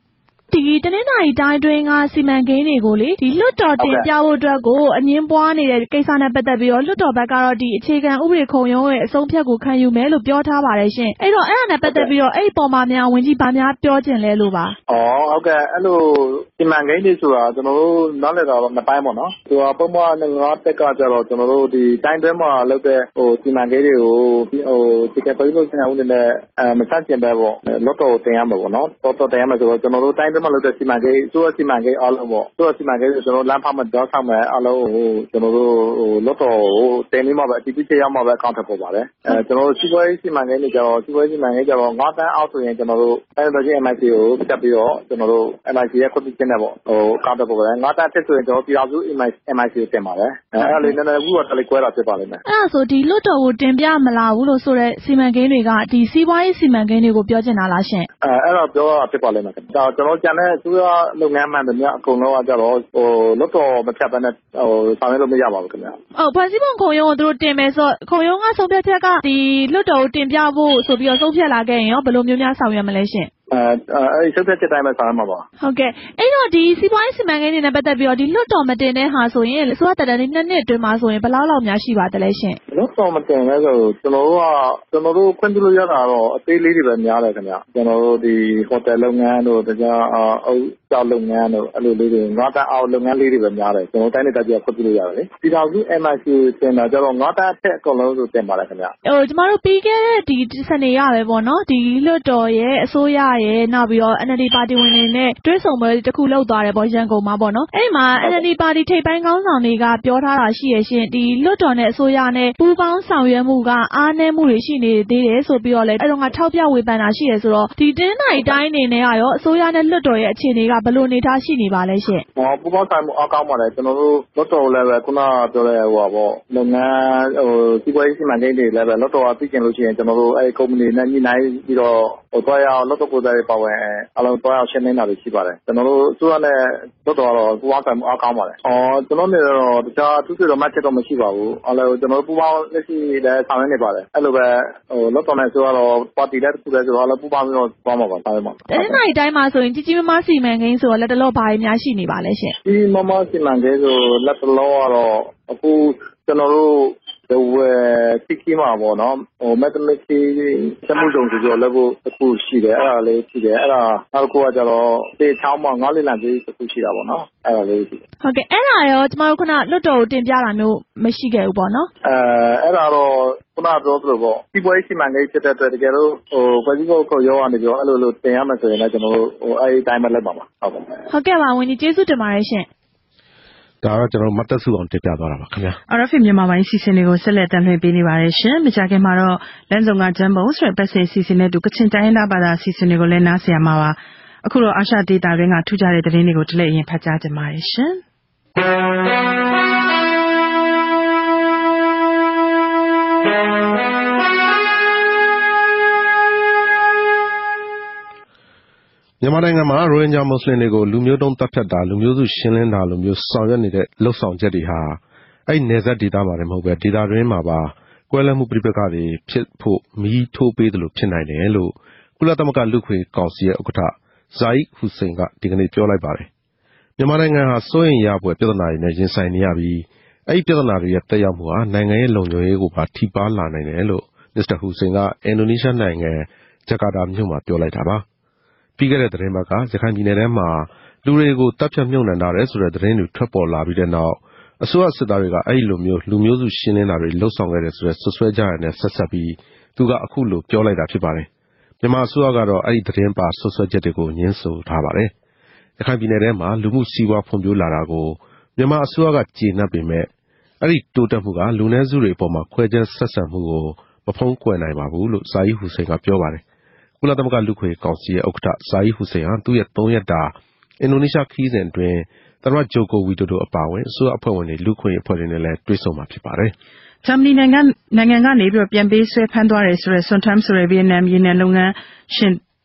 ဒီတနင်္လာရီတိုင်းတွင်ကစီမံကိန်းတွေကိုလေဒီလွတ်တော်တင်ပြဖို့အတွက်ကိုအငင်းပွားနေတဲ့ကိစ္စနဲ့ပတ်သက်ပြီးတော့လွတ်တော်ဘက်ကတော့ဒီအခြေခံဥပဒေခုံရုံးရဲ့အဆုံးဖြတ်ကိုခံယူမယ်လို့ပြောထားပါတယ်ရှင်အဲ့တော့အဲ့ဒါနဲ့ပတ်သက်ပြီးတော့အဲ့ဒီပေါ်မှာများဝင်ကြီးဗာများပြောချင်လဲလို့ပါဟုတ်ကဲ့အဲ့လိုစီမံကိန်းတွေဆိုတာကျွန်တော်တို့နားလည်တာတော့နှစ်ပိုင်းပေါ့နော်သူကပုံမှန်ငါးတက်ကကြတော့ကျွန်တော်တို့ဒီတိုင်းတွင်းမှာလုပ်တဲ့စီမံကိန်းတွေကိုဒီကပိတ်လို့ဆင်အောင်နဲ့မဆန့်ကျင်ပဲပေါ့လွတ်တော်တင်ရမှာပေါ့နော်တော်တင်ရမှာဆိုတော့ကျွန်တော်တို့တိုင်းတွင်းမှာလုပ်တဲ့စီမံကိန်းဆိုတော့စီမံကိန်းအားလုံးပေါ့ဆိုတော့စီမံကိန်းကျွန်တော်လမ်းဖောက်မှာကြောက်ဆောင်မယ်အားလုံးကျွန်တော်တို့လွတ်တော်တင်ပြီးမှပဲအတိအကျရမှာပဲအကောင့်ထပ်ပေါ်ပါတယ်ကျွန်တော်တို့စီးပွားရေးစီမံကိန်းတွေကြတော့စီးပွားရေးစီမံကိန်းကြတော့9တန်းအောက်ဆိုရင်ကျွန်တော်တို့တိုင်းဒေသကြီး MIC ကိုပြတ်ပြီးတော့ကျွန်တော်တို့ MIC ရဲ့ခွင့်ပြုချက်နဲ့ပေါ့အကောင့်ထပ်ပေါ်ပါတယ်9တန်းဖြစ်ဆိုရင်ကျွန်တော်ပြည်အောင်စု MIC ကိုတင်ပါတယ်အဲ့ဒါလေးနည်းနည်းအခုတော့တလေးကွဲတာဖြစ်ပါလိမ့်မယ်အဲ့ဒါဆိုဒီလွတ်တော်ကိုတင်ပြမလာဘူးလို့ဆိုတဲ့စီမံကိန်းတွေကဒီစီးပွားရေးစီမံကိန်းတွေကိုပြောချင်တာလားရှင်အဲ့တော့ပြောတာဖြစ်ပါလိမ့်မယ်ဒါကျွန်တော်ကြံတဲ့အစိုးရလုပ်ငန်းမှန်တယ်များအကုန်လုံးကကြတော့လွတ်တော်မဖြတ်ဘဲနဲ့ဆောင်ရွက်လို့မရပါဘူးခင်ဗျဖွဲ့စည်းပုံခုံရုံးကိုသူတို့တင်မယ်ဆိုခုံရုံးကဆုံးဖြတ်ချက်ကဒီလွတ်တော်ကိုတင်ပြဖို့ဆိုပြီးတော့ဆုံးဖြတ်လာခဲ့ရင်ရောဘယ်လိုမျိုးများဆောင်ရွက်မလဲရှင်အဲ့ဒီဆုံးဖြတ်ချက်တိုင်းပဲဆောင်ရမှာပါဟုတ်ကဲ့အဲ့တော့ဒီစီးပွားရေးစီမံကိန်းတွေနဲ့ပတ်သက်ပြီးတော့ဒီလွတ်တော်မတင်တဲ့ဟာဆိုရင်အစိုးရတပ်တန်း2နှစ်အတွင်းမှာဆိုရင်ဘယ်လောက်များရှိပါသလဲရှင်လွတ်တော်မတင်လဲဆိုကျွန်တော်တို့ခွင့်ပြုလို့ရတာတော့အသေးလေးတွေပဲများတယ်ခင်ဗျကျွန်တော်တို့ဒီဟိုတယ်လုပ်ငန်းတို့တရားအုပ်ကျောက်လုပ်ငန်းတို့အဲ့လိုလေးတွေ9တန်းအောက်လုပ်ငန်းလေးတွေပဲများတယ်ကျွန်တော်တိုင်းဒေသကြီးခွင့်ပြုလို့ရတယ်လေပြည်ထောင်စု MIC တင်တာကျတော့9တန်းအထက်အကုန်လုံးဆိုတင်ပါတယ်ခင်ဗျကျမတို့ပြီးခဲ့တဲ့ဒီစနေရပဲပေါ့နော်ဒီလွတ်တော်ရဲ့အစိုးရရဲ့နောက်ပြီးတော့ NLD ပါတီဝင်တွေနဲ့တွဲဆုံပွဲတစ်ခုလုပ်သွားတယ်ပေါ့ရန်ကုန်မှာပေါ့နော်အဲ့မှာ NLD ပါတီထိပ်ပိုင်းခေါင်းဆောင်တွေကပြောထားတာရှိရရှင်ဒီလွတ်တော်နဲ့အစိုးရနဲ့ပူးပေါင်းဆောင်ရွက်မှုကအားနည်းမှုတွေရှိနေသေးတယ်ဆိုပြီးတော့လေအဲ့တော့ကထောက်ပြဝေဖန်တာရှိရဆိုတော့ဒီတင်းနိုင်တိုင်းအနေနဲ့ကရောအစိုးရနဲ့လွတ်တော်ရဲ့အခြေအနေကဘယ်လိုအနေထားရှိနေပါလဲရှင်ပူးပေါင်းဆောင်မှုအားကောင်းပါတယ်ကျွန်တော်တို့လွတ်တော်လည်းပဲခုနပြောတဲ့ဟိုပါပေါ့လုပ်ငန်းစီးပွားရေးစီမံကိန်းတွေလည်းပဲလွတ်တော်ကသိကျင်လို့ရှိရင်ကျွန်တော်တို့အဲ့ကုမ္ပဏီနဲ့ညှိနှိုင်းပြီးတော့တွားရအောင်လွတ်တော်ကိုယ်စားတွေပါဝင်အားလုံးတွားအောင်ရှင်းနေတာတွေရှိပါတယ်ကျွန်တော်တို့အစိုးရနဲ့လွတ်တော်ကတော့ပူးပေါင်းဆောင်မှုအားကောင်းပါတယ်ကျွန်တော်နေတော့တခြားသူတို့တော့မှတ်ချက်တော့မရှိပါဘူးအားလုံးကျွန်တော်တို့ပူးပေါင်းလက်ရှိလည်းဆောင်ရွက်နေပါတယ်အဲ့လိုပဲလွတ်တော်နဲ့ဆိုတော့ပါတီလည်းတစ်ခုလည်းဆိုတော့အားလုံးပူးပေါင်းပြီးတော့သွားမှာပါဆောင်ရွက်မှာအဲ့ဒီနိုင်တိုင်းမှာဆိုရင်ကြီးမားစီမံကိန်းဆိုတော့လက်တလောဘာတွေများရှိနေပါလဲရှင်ကြီးမားစီမံကိန်းဆိုလက်တလောကတော့အခုကျွန်တော်တို့တိမှာပေါ့နော်mathematics စမှုစုံဆိုတော့လည်းတစ်ခုရှိတယ်အဲ့ဒါလေးရှိတယ်အဲ့ဒါနောက်တစ်ခုကကျတော့တေချောင်းမှာ9လလံကြီးတစ်ခုရှိတာပေါ့နော်အဲ့ဒါလေးရှိတယ်ဟုတ်ကဲ့အဲ့ဒါရောကျမတို့ခုနလွတ်တော်ကိုတင်ပြတာမျိုးမရှိခဲ့ဘူးပေါ့နော်အဲ့ဒါတော့ခုနပြောသလိုပေါ့စီးပွားရေးစီမံကိန်းဖြစ်တဲ့အတွက်တကယ်လို့ဖွဲ့စည်းပုံကိုရောကနေပြောအဲ့လိုတင်ရမယ်ဆိုရင်လည်းကျွန်တော်တို့အဲ့ဒီတိုင်းပဲလုပ်ပါပါဟုတ်ကဲ့ပါဝန်ကြီးကျေးဇူးတင်ပါတယ်ရှင်ဒါတော့ကျွန်တော်မတ်တက်စုအောင်တင်ပြသွားတာပါခင်ဗျာ RFA မြန်မာပိုင်းစီစဉ်တွေကိုဆက်လက်တင်ပြပေးနေပါတယ်ရှင်မကြခင်မှာတော့လမ်းဆောင်ကဂျမ်ဘုံဆိုတဲ့ပတ်စင်စီစဉ်နဲ့တူကချင်တိုင်းဒေသဘာသာစီစဉ်တွေကိုလည်းနားဆင်ရမှာပါအခုတော့အာရှဒေတာရင်းကထူးခြားတဲ့သတင်းတွေကိုတလဲအရင်ဖတ်ကြားကြပါရရှင်မြန်မာနိုင်ငံမှာရိုဟင်ဂျာမွတ်စလင်တွေကိုလူမျိုးတုံးတပ်ဖြတ်တာလူမျိုးစုရှင်းလင်းတာလိုမျိုးဆောင်ရွက်နေတဲ့လှုပ်ဆောင်ချက်တွေဟာအဲ့နယ်စပ်ဒေသမှာလည်းမဟုတ်ပဲဒေသတွင်းမှာပါကွဲလွဲမှုပြိပက္ခတွေဖြစ်ဖို့မီးထိုးပေးတယ်လို့ဖြစ်နိုင်တယ်လို့ကုလသမဂ္ဂလူ့ခွင့်ကောင်စီရဲ့ဥက္ကဋ္ဌဇာအီဟူစိန်ကဒီကနေ့ပြောလိုက်ပါတယ်မြန်မာနိုင်ငံဟာစိုးရိမ်ရဖွယ်ပြဿနာတွေနဲ့ရင်ဆိုင်နေရပြီးအဲ့ဒီပြဿနာတွေရဲ့တက်ရောက်မှုဟာနိုင်ငံရဲ့လုံခြုံရေးကိုပါထိပါလာနိုင်တယ်လို့မစ္စတာဟူစိန်ကအင်ဒိုနီးရှားနိုင်ငံဂျကာတာမြို့မှာပြောလိုက်တာပါပြီးခဲ့တဲ့သတင်းပတ်ကရခိုင်ပြည်နယ်ထဲမှာလူတွေကိုတပ်ဖြတ်မြုပ်နှံထားတယ်ဆိုတဲ့သတင်းတွေထွက်ပေါ်လာပြီးတဲ့နောက်အစိုးရစစ်သားတွေကအဲ့လိုမျိုးလူမျိုးစုရှင်းလင်းတာတွေလှုပ်ဆောင်ခဲ့တယ်ဆိုတဲ့ဆွဆွဲကြရတဲ့ဆက်ဆက်ပြီးသူကအခုလိုပြောလိုက်တာဖြစ်ပါတယ်မြန်မာအစိုးရကတော့အဲ့ဒီသတင်းပါဆွဆွဲချက်တွေကိုညှင်းဆိုထားပါတယ်ရခိုင်ပြည်နယ်ထဲမှာလူမှုစီးပွားဖွံ့ဖြိုးလာတာကိုမြန်မာအစိုးရကကျေနပ်ပေမဲ့အဲ့ဒီတိုးတက်မှုကလူနည်းစုတွေအပေါ်မှာခွဲခြားဆက်ဆံမှုကိုမဖုံးကွယ်နိုင်ပါဘူးလို့ဇာအီဟူစိန်ကပြောပါတယ်ကုလသမဂ္ဂလူ့ခွင့်ကောင်စီရဲ့ဥက္ကဋ္ဌဇာအီဟူစိန်ဟာသူ့ရဲ့3ရက်တာအင်ဒိုနီးရှားခရီးစဉ်အတွင်းသမ္မတဂျိုကိုဝီဒိုဒိုအပါအဝင်အစိုးရအဖွဲ့ဝင်တွေလူ့ခွင့်အဖွဲ့တွေနဲ့လည်းတွေ့ဆုံမှာဖြစ်ပါတယ်။ဂျာမနီနိုင်ငံကနေပြီးပြန်ပေးဆွဲဖမ်းသွားတယ်ဆိုတဲ့ဆွန်ထမ်ဆိုတဲ့ဗီယက်နမ်ရေနံလုပ်ငန်းရှင်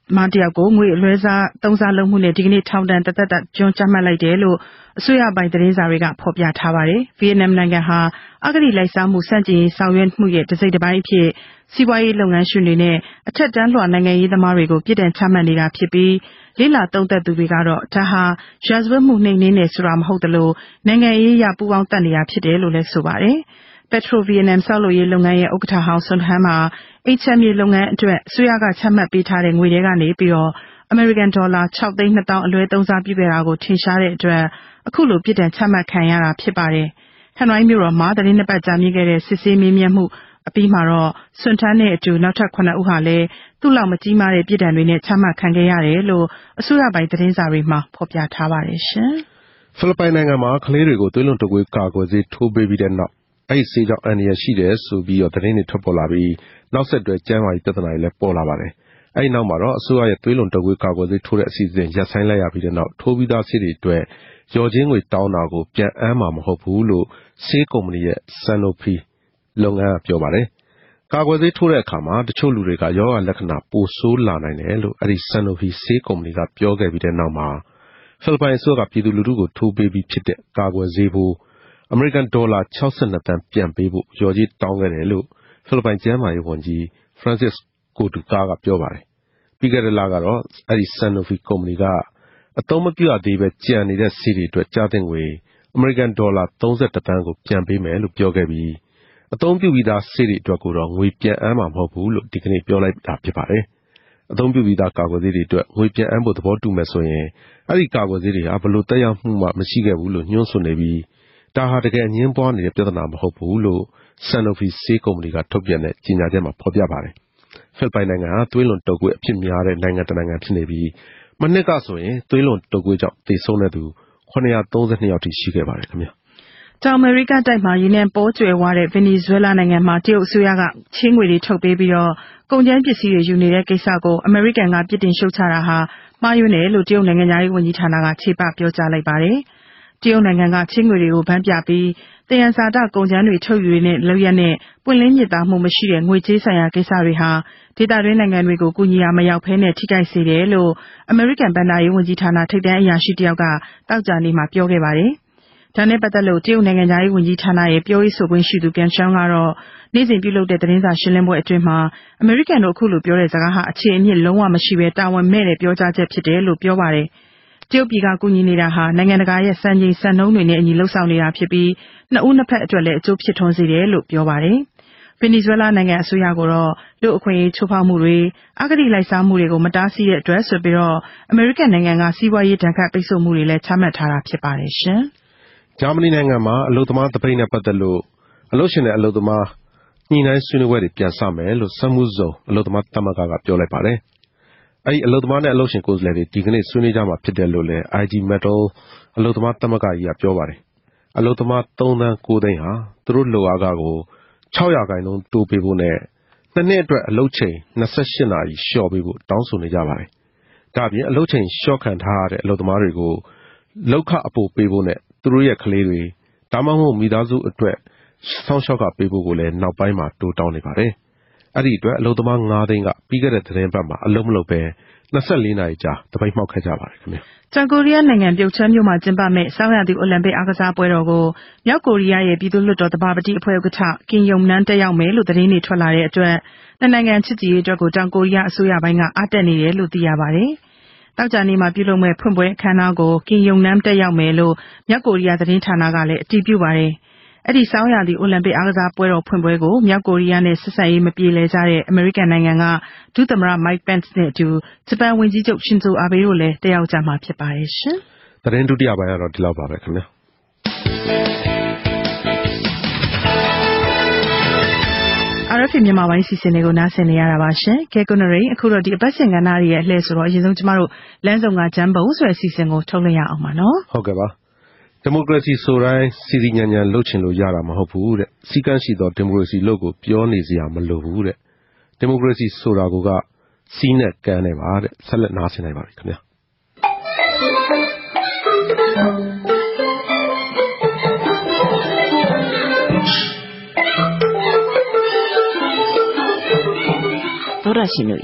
마디아고 ngွေအလွဲစားသုံးစားလုပ်မှုနဲ့ဒီကနေ့ထောင်ဒဏ်တစ်သက်ကျွန်းချမှတ်လိုက်တယ်လို့အစိုးရပိုင်းသတင်းစာတွေကဖော်ပြထားပါတယ်။ဗီယက်နမ်နိုင်ငံဟာအဂတိလိုက်စားမှုစန့်ကျင်ရေးဆောင်ရွက်မှုရဲ့တစ်စိတ်တစ်ပိုင်းအဖြစ်စီးပွားရေးလုပ်ငန်းရှင်တွေနဲ့အထက်တန်းလွှာနိုင်ငံရေးသမားတွေကိုပြည်ထောင်ချမှတ်နေတာဖြစ်ပြီးလေးလာသုံးသက်သူတွေကတော့ဒါဟာရာဇဝတ်မှုနှိမ်နင်းနေဆိုတာမဟုတ်သလိုနိုင်ငံရေးရပူးပေါင်းတက်နေတာဖြစ်တယ်လို့လည်းဆိုပါတယ်။ Petro Vietnam ဆောက်လုပ်ရေးလုပ်ငန်းရဲ့ဥက္ကဋ္ဌဟောင်းဆွန်ဟန်မှာ HMA လုပ်ငန်းအတွက်အစိုးရကချမှတ်ပေးထားတဲ့ငွေတွေကနေပြီးတော့ American dollar 6,200,000 အလွဲသုံးစားပြုခဲ့တာကိုထင်ရှားတဲ့အတွက်အခုလိုပြည်ထောင်ချမှတ်ခံရတာဖြစ်ပါတယ်။ဟန်နွိုင်းမြို့တော်မှာသတင်းနှစ်ပတ်ကြာမြင့်ခဲ့တဲ့စစ်ဆေးမေးမြန်းမှုအပြီးမှာတော့ဆွန်ထန်နဲ့အတူနောက်ထပ်9ဦးဟာလည်းသူ့လောက်မကြီးမားတဲ့ပြည်ထောင်တွေနဲ့ချမှတ်ခံခဲ့ရတယ်လို့အစိုးရပိုင်းသတင်းစာတွေမှာဖော်ပြထားပါတယ်ရှင်။ဖိလစ်ပိုင်နိုင်ငံမှာကလေးတွေကိုသွေးလွန်တုပ်ကွေးကာကွယ်ဆေးထိုးပေးပြီးတဲ့နောက်အဲ့ဒီဆေးကြောင့်အန္တရာယ်ရှိတယ်ဆိုပြီးတော့သတင်းတွေထွက်ပေါ်လာပြီးနောက်ဆက်တွဲကျန်းမာရေးပြဿနာတွေလည်းပေါ်လာပါတယ်။အဲ့ဒီနောက်မှာတော့အစိုးရရဲ့သွေးလွန်တုပ်ကွေးကာကွယ်ဆေးထိုးတဲ့အစီအစဉ်ရပ်ဆိုင်းလိုက်ရပြီးတဲ့နောက်ထိုးပြီးသားဆေးတွေအတွက်ရော်ချင်းငွေတောင်းတာကိုပြန်အမ်းမှာမဟုတ်ဘူးလို့ဆေးကုမ္ပဏီရဲ့ Sanofi လုပ်ငန်းကပြောပါတယ်။ကာကွယ်ဆေးထိုးတဲ့အခါမှာတချို့လူတွေကရောဂါလက္ခဏာပိုဆိုးလာနိုင်တယ်လို့အဲ့ဒီ Sanofi ဆေးကုမ္ပဏီကပြောခဲ့ပြီးတဲ့နောက်မှာဖိလစ်ပိုင်အစိုးရကပြည်သူလူထုကိုထိုးပေးပြီးဖြစ်တဲ့ကာကွယ်ဆေးဖို့အမေရိကန်ဒေါ်လာ62သန်းပြန်ပေးဖို့ရော်ကြီးတောင်းခဲ့တယ်လို့ဖိလစ်ပိုင်ကျန်းမာရေးဝန်ကြီး Francis Cottuca ကပြောပါတယ်။ပြီးခဲ့တဲ့လကတော့အဲ့ဒီ Sanofi ကုမ္ပဏီကအသုံးမပြုရသေးပဲကြံနေတဲ့ဆေးတွေအတွက်ကြားတဲ့ငွေအမေရိကန်ဒေါ်လာ31သန်းကိုပြန်ပေးမယ်လို့ပြောခဲ့ပြီးအသုံးပြုပြီးသားဆေးတွေအတွက်ကိုတော့ငွေပြန်အမ်းမှာမဟုတ်ဘူးလို့ဒီကနေ့ပြောလိုက်တာဖြစ်ပါတယ်။အသုံးပြုပြီးသားကာကွယ်ဆေးတွေအတွက်ငွေပြန်အမ်းဖို့သဘောတူမယ်ဆိုရင်အဲ့ဒီကာကွယ်ဆေးတွေဟာဘလို့တက်ရောက်မှုမှမရှိခဲ့ဘူးလို့ညွှန်းဆိုနေပြီးဒါဟာတကယ်အငင်းပွားနေတဲ့ပြဿနာမဟုတ်ဘူးလို့ Sanofi ဆေးကုမ္ပဏီကထုတ်ပြန်တဲ့ကြေညာချက်မှာဖော်ပြပါတယ်။ဖိလစ်ပိုင်နိုင်ငံဟာသွေးလွန်တုပ်ကွေးအဖြစ်များတဲ့နိုင်ငံတစ်နိုင်ငံဖြစ်နေပြီးမနှစ်ကဆိုရင်သွေးလွန်တုပ်ကွေးကြောင့်သေဆုံးတဲ့သူ932ယောက်ထိရှိခဲ့ပါတယ်ခင်ဗျာ။တောင်အမေရိကတိုက်မှာရင်းနှံပေါ်ကျွယ်ဝတဲ့ဗင်နီဇွဲလားနိုင်ငံမှာတရုတ်အစိုးရကချင်းငွေတွေထုတ်ပေးပြီးတော့ကုန်ကျန်းပစ္စည်းတွေယူနေတဲ့ကိစ္စကိုအမေရိကန်ကပြစ်တင်ရှုတ်ချတာဟာမှားယွင်းတယ်လို့တရုတ်နိုင်ငံသားရေးဝန်ကြီးဌာနကခြေပပြောကြားလိုက်ပါတယ်။တရုတ်နိုင်ငံကချင်းငွေတွေကိုဗန်းပြပြီးတယံဇာတကုန်ကျန်းတွေထုတ်ယူနေတဲ့လောက်ရနဲ့ပွင့်လင်းမြစ်သားမှုမရှိတဲ့ငွေကြေးဆိုင်ရာကိစ္စတွေဟာဒေသတွင်းနိုင်ငံတွေကိုကူညီရာမရောက်ဘဲနဲ့ထိခိုက်စေတယ်လို့အမေရိကန်ဘဏ္ဍာရေးဝန်ကြီးဌာနထိပ်တန်းအရာရှိတယောက်ကတောက်ကြနေမှာပြောခဲ့ပါတယ်။ဒါနဲ့ပတ်သက်လို့တရုတ်နိုင်ငံသားရေးဝန်ကြီးဌာနရဲ့ပြောရေးဆိုခွင့်ရှိသူကန်ရှောင်းကတော့နေ့စဉ်ပြုလုပ်တဲ့သတင်းစာရှင်းလင်းပွဲအတွင်းမှာအမေရိကန်တို့အခုလိုပြောတဲ့စကားဟာအခြေအမြစ်လုံးဝမရှိဘဲတာဝန်မဲ့တဲ့ပြောကြားချက်ဖြစ်တယ်လို့ပြောပါတယ်။တရုတ်ပြည်ကကူညီနေတာဟာနိုင်ငံတကာရဲ့စံချိန်စံနှုန်းတွေနဲ့အညီလှုပ်ဆောင်နေတာဖြစ်ပြီးနှစ်ဦးနှစ်ဖက်အတွက်လည်းအကျိုးဖြစ်ထွန်းစေတယ်လို့ပြောပါတယ်။ဗင်နီဇွဲလားနိုင်ငံအစိုးရကတော့လူအခွင့်အရေးချိုးဖောက်မှုတွေအဂတိလိုက်စားမှုတွေကိုမတားဆီးတဲ့အတွက်ဆိုပြီးတော့အမေရိကန်နိုင်ငံကစီးပွားရေးဒဏ်ခတ်ပိတ်ဆို့မှုတွေလည်းချမှတ်ထားတာဖြစ်ပါတယ်ရှင်။ဂျာမနီနိုင်ငံမှာအလုပ်သမားတပိတ်နဲ့ပတ်သက်လို့အလုပ်ရှင်နဲ့အလုပ်သမားညှိနှိုင်းဆွေးနွေးပွဲတွေပြန်စမယ်လို့စက်မှုဇုံအလုပ်သမားသမဂ္ဂကပြောလိုက်ပါတယ်။အဲ့ဒီအလုပ်သမားနဲ့အလုပ်ရှင်ကိုယ်စားလှယ်တွေဒီကနေ့ဆွေးနွေးကြမှာဖြစ်တယ်လို့လည်း IG Metal အလုပ်သမားသမဂ္ဂကြီးကပြောပါတယ်။အလုပ်သမား3သန်း9သိန်းဟာသူတို့လိုအားကကို6%တိုးပေးဖို့နဲ့နှစ်နှစ်အတွက်အလုပ်ချိန်28နာရီလျှော့ပေးဖို့တောင်းဆိုနေကြပါတယ်။ဒါ့အပြင်အလုပ်ချိန်လျှော့ခံထားရတဲ့အလုပ်သမားတွေကိုလောက်ခအပိုပေးဖို့နဲ့သူတို့ရဲ့ကလေးတွေဒါမှမဟုတ်မိသားစုအတွက်ဆောင်းလျှောက်ကပေးဖို့ကိုလည်းနောက်ပိုင်းမှာတိုးတောင်းနေပါတယ်။အဲ့ဒီအတွက်အလုပ်သမား9သိန်းကပြီးခဲ့တဲ့သတင်းပတ်မှာအလုပ်မလုပ်ပဲ24နာရီကြာတပိတ်မှောက်ခဲ့ကြပါတယ်ခင်ဗျာ။တောင်ကိုရီးယားနိုင်ငံပြုတ်ချမ်းမြို့မှာကျင်းပမဲ့ဆောင်းရာသီအိုလံပစ်အားကစားပွဲတော်ကိုမြောက်ကိုရီးယားရဲ့ပြည်သူ့လွှတ်တော်သဘာပတိအဖွဲ့ဥက္ကဋ္ဌကင်ယုံနန်းတက်ရောက်မယ်လို့သတင်းတွေထွက်လာတဲ့အတွက်နိုင်ငံချစ်ကြည်ရေးအတွက်ကိုတောင်ကိုရီးယားအစိုးရပိုင်းကအားတက်နေတယ်လို့သိရပါတယ်။တောက်ကြနေမှာပြုလုပ်မဲ့ဖွင့်ပွဲအခမ်းအနားကိုကင်ယုံနန်းတက်ရောက်မယ်လို့မြောက်ကိုရီးယားသတင်းဌာနကလည်းအတည်ပြုပါတယ်။အဲ့ဒီဆောင်းရာသီအိုလံပစ်အားကစားပွဲတော်ဖွင့်ပွဲကိုမြောက်ကိုရီးယားနဲ့ဆက်ဆံရေးမပြေလည်ကြတဲ့အမေရိကန်နိုင်ငံကဒုသမ္မတ Mike Pence နဲ့အတူဂျပန်ဝန်ကြီးချုပ်ရှင်ဇိုအာဘေးတို့လည်းတက်ရောက်ကြမှာဖြစ်ပါတယ်ရှင်။သတင်းဒုတိယပိုင်းကတော့ဒီလောက်ပါပဲခင်ဗျာ။ RFA မြန်မာပိုင်းစီစဉ်တွေကိုနားဆင်နေရတာပါရှင်။ကဲကွန်နရိအခုတော့ဒီအပတ်စဉ်ကဏ္ဍရဲ့အလှည့်ဆိုတော့အရင်ဆုံးကျမတို့လမ်းဆောင်ကဂျမ်ဘုံဆိုတဲ့အစီအစဉ်ကိုထုတ်လွှင့်ရအောင်ပါနော်။ဟုတ်ကဲ့ပါ။ဒီမိုကရေစီဆိုတိုင်းစီစီညံညံလှုပ်ချင်လို့ရတာမဟုတ်ဘူးတဲ့။စီကန်းရှိသောဒီမိုကရေစီလို့ကိုပြောနေစရာမလိုဘူးတဲ့။ဒီမိုကရေစီဆိုတာကစီးနဲ့ကမ်းနဲ့ပါတဲ့။ဆက်လက်နားဆင်နိုင်ပါပြီခင်ဗျာ။သောရရှိမျိုးဤ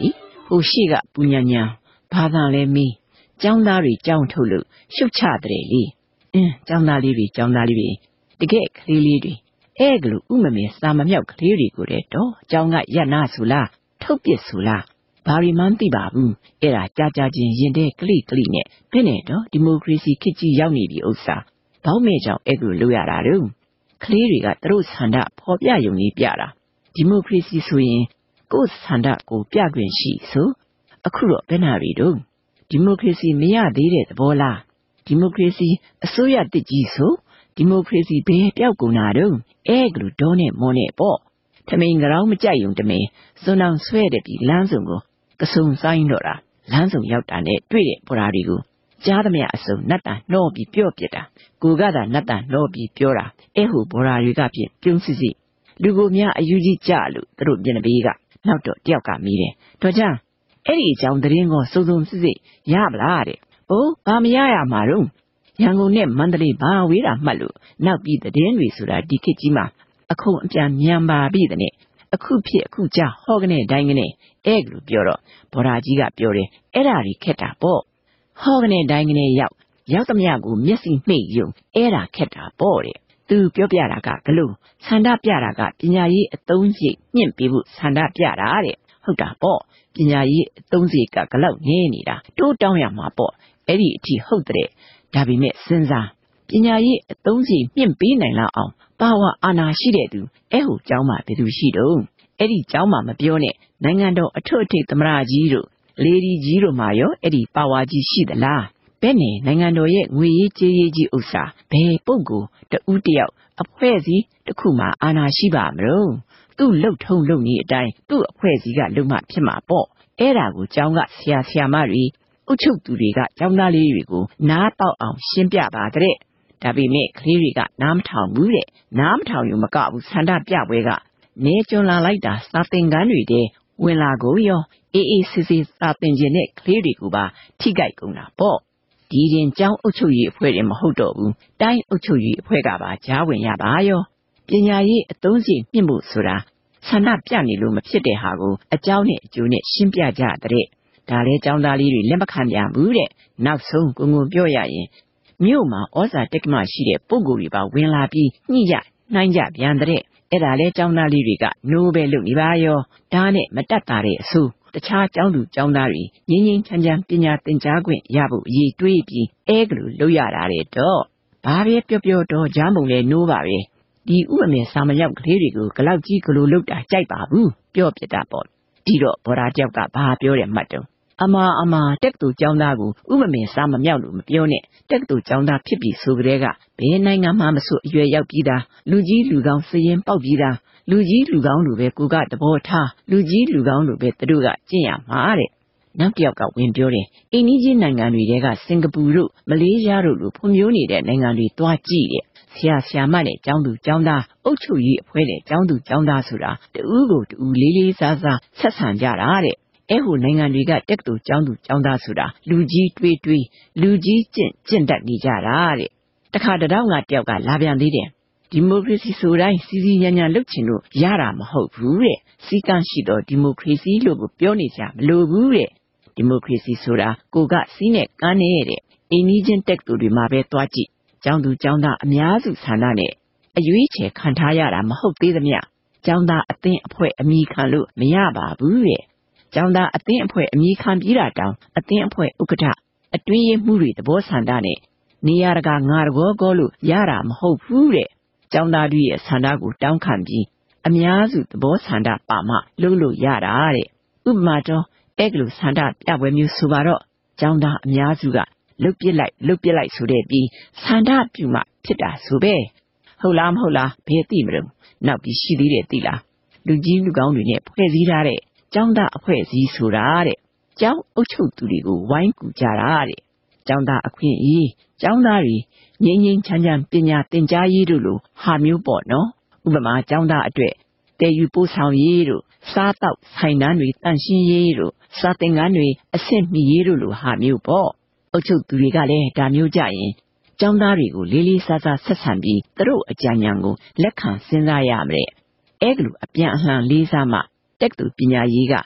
ဟိုရှိကပူညာညာဘာသာလဲမီကျောင်းသားတွေကြောင်းထုတ်လို့ရှုပ်ချတဲ့လေကျောင်းသားလေးတွေကျောင်းသားလေးတွေတကယ်ကလေးလေးတွေအဲ့ကလေးဥမမေစာမမြောက်ကလေးတွေကိုတဲ့တော့ကျောင်းကရက်နာဆိုလားထုတ်ပစ်ဆိုလားဘာရီမန်းသိပါဘူးအဲ့ဒါကြာချင်းရင်တဲ့ကလိကလိနဲ့ဘယ်နဲ့တော့ဒီမိုကရေစီခေတ်ကြီးရောက်နေပြီဥစ္စာဘောင်းမဲကြောင့်အဲ့ကလေးလိုရတာတော့ကလေးတွေကသူတို့ဆန္ဒဖော်ပြယုံနေပြတာဒီမိုကရေစီဆိုရင်ကိုယ်ဆန္ဒကိုပြခွင့်ရှိဆိုအခုတော့ဘယ်နာရီတော့ဒီမိုကရေစီမရသေးတဲ့သဘောလားဒီမိုကရေစီအစိုးရတစ်ကြီးဆိုဒီမိုကရေစီဘယ်ပြောက်ကုန်တာတော့အဲ့ကလေးဒေါနဲ့မောနဲ့ပေါ့ထမင်းကြောင်မကြိုက်ုံတမင်စွန်းအောင်ဆွဲတဲ့ပြီးလမ်းစုံကိုကစုံဆိုင်တော့တာလမ်းစုံရောက်တာနဲ့တွေ့တဲ့ဘော်ဒါတွေကိုကြားသမျှအစုံနတ်တာနှောပြီးပြော့ပြစ်တာကိုကသာနတ်တာနှောပြီးပြောတာအဲ့ဟိုဘော်ဒါတွေကဖြင့်ပြုံးစစ်စစ်လူကိုများအယူကြီးကြလို့သူတို့ပြင်ဘေးကနောက်တော့တယောက်ကမိတယ်တော့ကြအဲ့ဒီအကြောင်းသတင်းကိုစုံစစ်စစ်ရပါလားတဲ့။အိုးဘာမရရမှာတော့ရန်ကုန်နဲ့မန္တလေးဘာဝေးတာမှတ်လို့နောက်ပြီးသတင်းတွေဆိုတာဒီခေတ်ကြီးမှာအခုအပြန်မြန်ပါပြီတဲ့။အခုဖြစ်အခုကြဟောကနေတိုင်းကနေအဲ့လိုပြောတော့ဘော်ဒါကြီးကပြောတယ်အဲ့ဒါကြီးခက်တာပေါ့။ဟောကနေတိုင်းကနေရောက်သမျှကိုမျက်စိမှိတ်ယုံအဲ့ဒါခက်တာပေါ့တဲ့။သူပြောပြတာကဘလို့ဆန္ဒပြတာကပညာရေးအသုံးစရိတ်မြင့်ပေးဖို့ဆန္ဒပြတာတဲ့။ဟုတ်တာပေါ့ပညာရေးအသုံးစရိတ်ကဂလောက်နေနေတာတိုးတောင်းရမှာပေါ့အဲ့ဒီအထိဟုတ်တဲ့ဒါပေမဲ့စဉ်းစားပညာရေးအသုံးစရိတ်မြင့်ပေးနိုင်လောက်အောင်ပါဝါအာဏာရှိတဲ့သူအဲ့ဟိုကျောင်းမှာဘယ်သူရှိတော့အဲ့ဒီကျောင်းမှာမပြောနဲ့နိုင်ငံတော်အထွတ်အထိပ်သမ္မတကြီးတို့လေဒီကြီးတို့မှာရောအဲ့ဒီပါဝါကြီးရှိသလားဘယ်နဲ့နိုင်ငံတော်ရဲ့ငွေရေးကြေးရေးကြီးဥစ္စာဘယ်ပုဂ္ဂိုလ်တဦးတယောက်အဖွဲ့အစည်းတစ်ခုမှာအာဏာရှိပါမလို့သူ့လှုပ်ထုံလုပ်နေအတိုင်းသူ့အဖွဲ့အစည်းကလုံမှဖြစ်မှာပေါ့အဲ့ဒါကိုကျောင်းကဆရာမတွေအုပ်ချုပ်သူတွေကကျောင်းသားလေးတွေကိုနားပေါက်အောင်ရှင်းပြပါတဲ့ဒါပေမဲ့ကလေးတွေကနားမထောင်ဘူးတဲ့နားမထောင်ယူမကဘူးဆန္ဒပြပွဲကနေကျွန်းလာလိုက်တာစာသင်ခန်းတွေတဲ့ဝင်လာကုန်ရောအေးအေးဆေးဆေးစာသင်ခြင်းနဲ့ကလေးတွေကိုပါထိကြိုက်ကုန်တာပေါ့ဒီရင်ကျောင်းအုပ်ချုပ်ရေးအဖွဲ့တွေမဟုတ်တော့ဘူးတိုင်းအုပ်ချုပ်ရေးအဖွဲ့ကပါကြားဝင်ရပါရောပညာရေးအသုံးစရိတ်မြင့်ဖို့ဆိုတာဆန္ဒပြနေလို့မဖြစ်တဲ့ဟာကိုအကြောင်းနဲ့အကျိုးနဲ့ရှင်းပြကြတဲ့ဒါလဲကျောင်းသားလေးတွေလက်မခံပြန်ဘူးတဲ့နောက်ဆုံးကိုငုံပြောရရင်မြို့မှာဩဇာတက္ကမရှိတဲ့ပုဂ္ဂိုလ်တွေပါဝင်လာပြီးညှိကြနှိုင်းကြပြန်တဲ့အဲ့ဒါလဲကျောင်းသားလေးတွေကနိုးပဲလုပ်နေပါရောဒါနဲ့မတတ်တာတဲ့အဆိုးတခြားကျောင်းသူကျောင်းသားတွေငင်းငင်းချမ်းချမ်းပညာသင်ကြားခွင့်ရဖို့အရေးတွေးပြီးအဲ့ကလေးလုပ်ရတာတဲ့တော့ဘာပဲပြောတော့ကြားမုံလဲနိုးပါပဲဒီဥပမေစာမရောက်ကလေးတွေကိုဂလောက်ကြီးဂလိုလုပ်တာကြိုက်ပါဘူးပြောပြတာပေါ့ဒီတော့ဘော်ဒါကြောက်ကဘာပြောတယ်မှတ်တော့အမတက်ကတူကျောင်းသားကိုဥပမေစာမမြောက်လို့မပြောနဲ့တက်ကတူကျောင်းသားဖြစ်ပြီဆိုကြတဲ့ကဘယ်နိုင်ငံမှမဆိုအရွယ်ရောက်ပြီးသားလူကြီးလူကောင်းစရင်ပေါက်ပြီးသားလူကြီးလူကောင်းလိုပဲကိုကသဘောထားလူကြီးလူကောင်းလိုပဲသူတို့ကကျင့်ရမှာတဲ့နောက်တစ်ယောက်ကဝင်ပြောတယ်အိန္ဒိယနိုင်ငံတွေကစင်ကာပူတို့မလေးရှားတို့လိုဖွံ့ဖြိုးနေတဲ့နိုင်ငံတွေတွားကြည့်တဲ့ဆရာမနဲ့ကျောင်းသူကျောင်းသားအုပ်ချုပ်ရေးအဖွဲ့နဲ့ကျောင်းသူကျောင်းသားဆိုတာတူးကိုတူးလေးစားဆက်ဆံကြတာတဲ့အဲ့ဟိုနိုင်ငံတွေကတက္ကသိုလ်ကျောင်းသူကျောင်းသားဆိုတာလူကြီးတွေးလူကြီးကျင့်တတ်နေကြတာတဲ့တခါတတော့ငါတယောက်ကလာပြန်သေးတယ်ဒီမိုကရေစီဆိုတိုင်းစီစီညံလုပ်ချင်လို့ရတာမဟုတ်ဘူးတဲ့စီကန်းရှိတော့ဒီမိုကရေစီလို့ပြောနေကြမလို့ဘူးတဲ့ဒီမိုကရေစီဆိုတာကိုကစီးနဲ့ကန်းနေတဲ့အိမ်ကြီးချင်းတက္ကသိုလ်တွေမှာပဲတွားကြည့်ကျောင်းသူကျောင်းသားအများစုဆန္ဒနဲ့အရွေးချယ်ခံထားရတာမဟုတ်သေးသမျှကျောင်းသားအသင်းအဖွဲ့အမိခံလို့မရပါဘူးတဲ့ကျောင်းသားအသင်းအဖွဲ့အမိခံပြီးတာတောင်အသင်းအဖွဲ့ဥက္ကဋ္ဌအတွင်းရေးမှုတွေသဘောဆန္ဒနဲ့နေရာတကာငါတကောလို့ရတာမဟုတ်ဘူးတဲ့ကျောင်းသားတွေရဲ့ဆန္ဒကိုတောင်းခံပြီးအများစုသဘောဆန္ဒပါမှလုပ်လို့ရတာတဲ့ဥပမာတော့အဲ့လိုဆန္ဒပြပွဲမျိုးဆိုပါတော့ကျောင်းသားအများစုကလုတ်ပစ်လိုက်ဆိုတဲ့ပြီးဆန္ဒပြုမှဖြစ်တာဆိုပဲဟုတ်လားမဟုတ်လားဘယ်သိမလို့နောက်ပြီးရှိသေးတယ်သိလားလူကြီးလူကောင်းတွေနဲ့ဖွဲ့စည်းထားတဲ့ကျောင်းသားအဖွဲ့အစည်းဆိုတာတဲ့ကျောင်းအုပ်ချုပ်သူတွေကိုဝိုင်းကူကြတာတဲ့ကျောင်းသားအခွင့်အရေးကျောင်းသားတွေငြိမ်းငြိမ်းချမ်းချမ်းပညာသင်ကြားရေးတို့လိုဟာမျိုးပေါ့နော်ဥပမာကျောင်းသားအတွက်တည်ယူပို့ဆောင်ရေးတို့စားတောက်ဆိုင်နှန်းတွေတန့်ရှင်းရေးတို့စာသင်ခန်းတွေအဆင့်မီရေးတို့လိုဟာမျိုးပေါ့အုပ်ချုပ်သူတွေကလည်းဒါမျိုးကြရင်ကျောင်းသားတွေကိုလေးစားဆက်ဆံပြီးသူတို့အကြံဉာဏ်ကိုလက်ခံစဉ်းစားရမယ်အဲ့ကလိုအပြန်အလှန်လေးစားမှတက္ကသိုလ်ပညာရေးက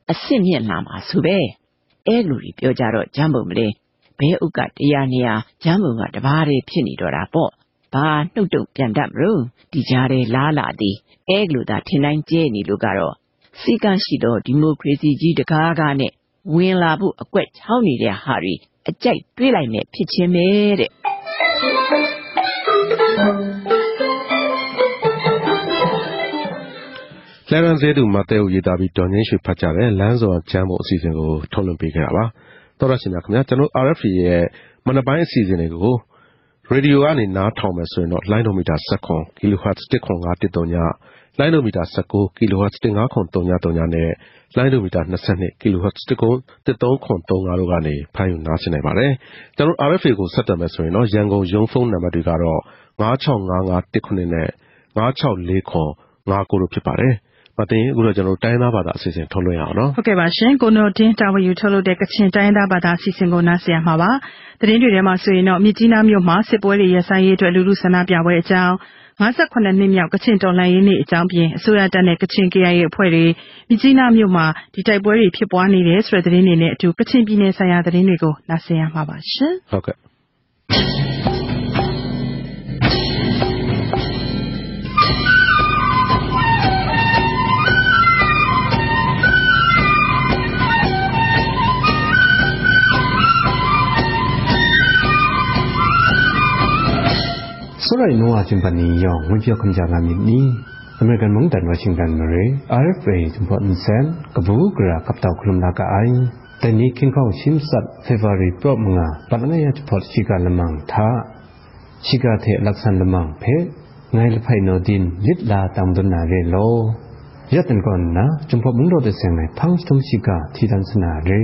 Simian Lama Sube. Eglu Piojaro Jambumle. Be Uka Diania, Jambuga, the Bari Pinidora Bo. Ba, no do Piandamru, Dijare Lala di. Eglu that Tinan Jenny Lugaro. Sigan Shido, Democracy G de Kagane. Win Labu a quet, how need a hurry. A jack, will I make pitch made it. လန်ဒန်ဇေတူမှာတဲဦးရေးသားပြီးဒေါ်ငင်းရွှေဖတ်ကြတဲ့လမ်းစော်ကျမ်းပေါ်အစီအစဉ်ကိုထုတ်လွှင့်ပေးခဲ့တာပါတော်ရရှင်များခင်ဗျာကျွန်တော် RFA ရဲ့မနက်ပိုင်းအစီအစဉ်တွေကိုရေဒီယိုကနေနားထောင်မယ်ဆိုရင်တော့လိုင်းဒိုမီတာ7 kHz 1.513ညလိုင်းဒိုမီတာ19 kHz 1.533နဲ့လိုင်းဒိုမီတာ22 kHz 1.335တို့ကနေဖမ်းယူနားဆင်နိုင်ပါတယ်ကျွန်တော် RFA ကိုဆက်သွယ်မယ်ဆိုရင်တော့ရန်ကုန်ရုံးဖုန်းနံပါတ်တွေကတော့965519နဲ့964959တို့ဖြစ်ပါတယ်မတင်အခုတော့ကျွန်တော်တိုင်းသားဘာသာအစီအစဉ်ထုတ်လွှင့်ရအောင်နော်ဟုတ်ကဲ့ပါရှင်ကိုနိုတင်းတာဝန်ယူထုတ်လုပ်တဲ့ကချင်တိုင်းသားဘာသာအစီအစဉ်ကိုနားဆင်ရမှာပါသတင်းတွေထဲမှာဆိုရင်တော့မြစ်ကြီးနားမြို့မှာစစ်ပွဲတွေရဆိုင်ရေးအတွက်လူလူဆန္ဒပြပွဲအကြောင်း58နှစ်မြောက်ကချင်တော်လှန်ရေးနေ့အကြောင်းပြင်အစိုးရတပ်နဲ့ကချင် KIA အဖွဲ့တွေမြစ်ကြီးနားမြို့မှာဒီတိုက်ပွဲတွေဖြစ်ပွားနေတယ်ဆိုတဲ့သတင်းတွေနဲ့အတူကချင်ပြည်နယ်ဆိုင်ရာသတင်းတွေကိုနားဆင်ရမှာပါရှင်ဟုတ်ကဲ့所以侬啊，就把你用我就看家那米尼，อเมริกันมงตันวอชิงตันมาเลย RFA จุดพออินเซนกับบุกระกับเต่าคลุมนาคาไอแต่นี้คิงเข้าชิมสัตเฟเวอรีปรบมึงอ่ะปัจจุบันจุดพอชิกาละมังท่าชิกาเทลักษณะละมังเพไงละไพโนดินลิดลาตามตุนาเรโลยัดกันก่อนนะจุดพอมึงโดดเสียงไหนพังสตุชิกาที่ดันสนาเร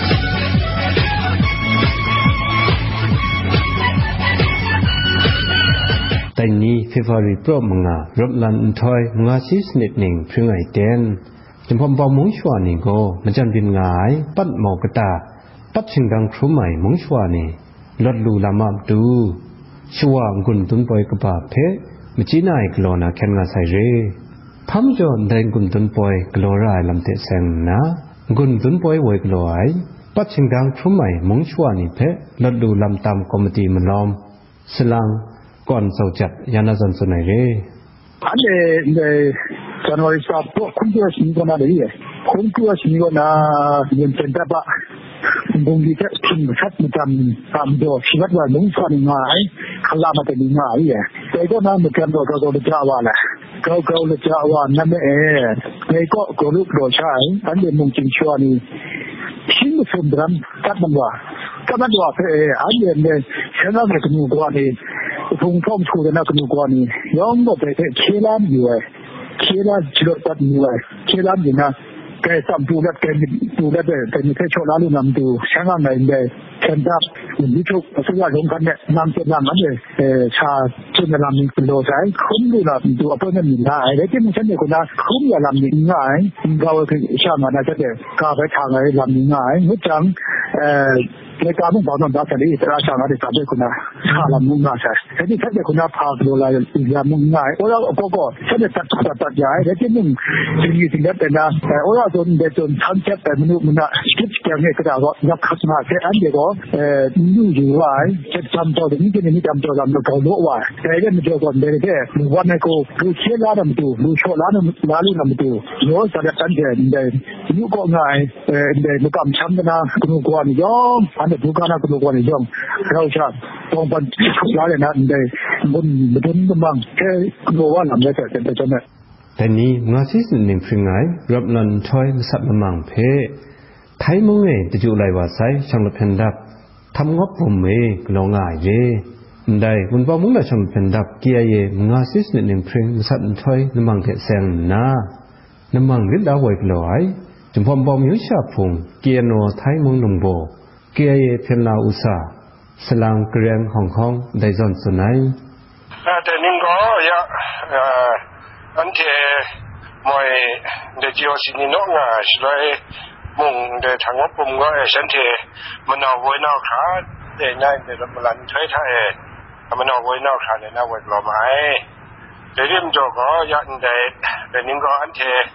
แต่นี้เฟเวอรีปรบมึงอ่ะรบลันทอยมึงอาชีสนิดหนึ่งเพื่อไงเต้นจนพอมมุงชัวนี่ก็มันจะเป็นง่ายปัดหมอกตาปัดชิงดังครูใหม่มุงชัวนี่ลดลูลามาดูชัวกุนตุนปอยกบาเพมจีนายกลอนาแคนงาไซเรพัมจอนแดงกุนตุนปอยกลอรายลำเตเซงนะกุนตุนปอยไว้กลอยปัดชิงดังครูใหม่มุงชัวนี่เพลดลูลำตามคอมมิตี้มันล้อมสลังก่อนเสาจัดยานาจันสุนัยเร่อันเดจันวาริสาพวกคุณตัวสิ่งก็น่าดีคุณตัวสิ่งก็น่าเงินเป็นแต่ปะบางทีแค่ทิ้งชัดมันจำตามตัวชีวิตว่ามุ่งฝันง่ายขลังมันเป็นง่ายแต่ก็น่าเหมือนกันเราจะเจ้าว่าแหละเขาจะเจ้าว่านั่นเองแต่ก็ลูกโดยใช่อันเดมุ่งจริงชัวนี่ชิ้นสุดดำกัดมันว่าเพื่ออันเดฉันน่าจะมีตัวนี้通风处的那个路光呢，要么在切兰以外，切兰只有在以外，切兰的呢，该上杜了，该在你在桥那里那么多，香港那边现在你就是要用看的，南边那么的茶真的那么多在，空的那么多，不能你来，那这么现在个那空的那么来，你搞个香港那这个咖啡厂来那么来，我讲ในการมุ่งบอกนั่นได้แต่นี่ราชาในการเด็กคนนั้นข้าลำมุ่งง่ายใช่แต่นี่แค่เด็กคนนั้นพาตัวอะไรอีกอย่างมุ่งง่ายโอ้ยก็แค่เด็กตัดใหญ่แต่ที่มุ่งสิ่งนั้นแต่นะโอ้ยจนชั้นแค่แต่มนุษย์มันน่ะคิดอย่างนี้ก็ได้ก็ยับขัดมาแค่อันเดียวก็นู่อยู่ไว้จะจำตัวนี้จะนี่จำตัวจำตัวรู้ไว้แต่ยังไม่เจอคนเดียวแค่วันนี้ก็ดูเชี่ยล้านมันดูดูโชว์ล้านมันดูโน้ตจะได้ตั้งใจเดินนู่ก็ง่ายเดินมันกำช้ำกันนะคุณกวนยอมแต่ผู้การก็รู้ว่าในย่องเราชาติต้องเป็นทุกอย่างเลยนะในบนบังแค่รู้ว่าหลังได้แต่จะเนี่ยแต่นี้งาซิสหนึ่งฟิงไงรับนันทอยมาสับมามังเพไทยมงเอจะอยู่ไรว่าไซช่างละเพนดับทำงบผมเอกลองง่ายเย่ได้คุณพ่อมึงละช่างเพนดับเกียเยงาซิสหนึ่งฟิงมาสับทอยน้ำมังเทแซงนะน้ำมังริดดาวไว้กลอยจนพอมบอมยุชาพงเกียโนไทยมงนงโบเกียร์เพียงลาอุษาสลางเกรียงฮ่องกงได้จนสุนัยแต่นิ่งก็อยากอันเทมวยเดี๋ยวจีโอสินิโนงาช่วยมุ่งเดี๋ยวทางว่าปุ่มก็ฉันเทมันเอาไว้นอกขาเดี๋ยวนั่นเดี๋ยวมันลันใช้ไทยมันเอาไว้นอกขาเนี่ยน่าไว้กลัวไหมเดี๋ยวเรื่องโจก็อยากเดี๋ยวนิ่งก็อันเท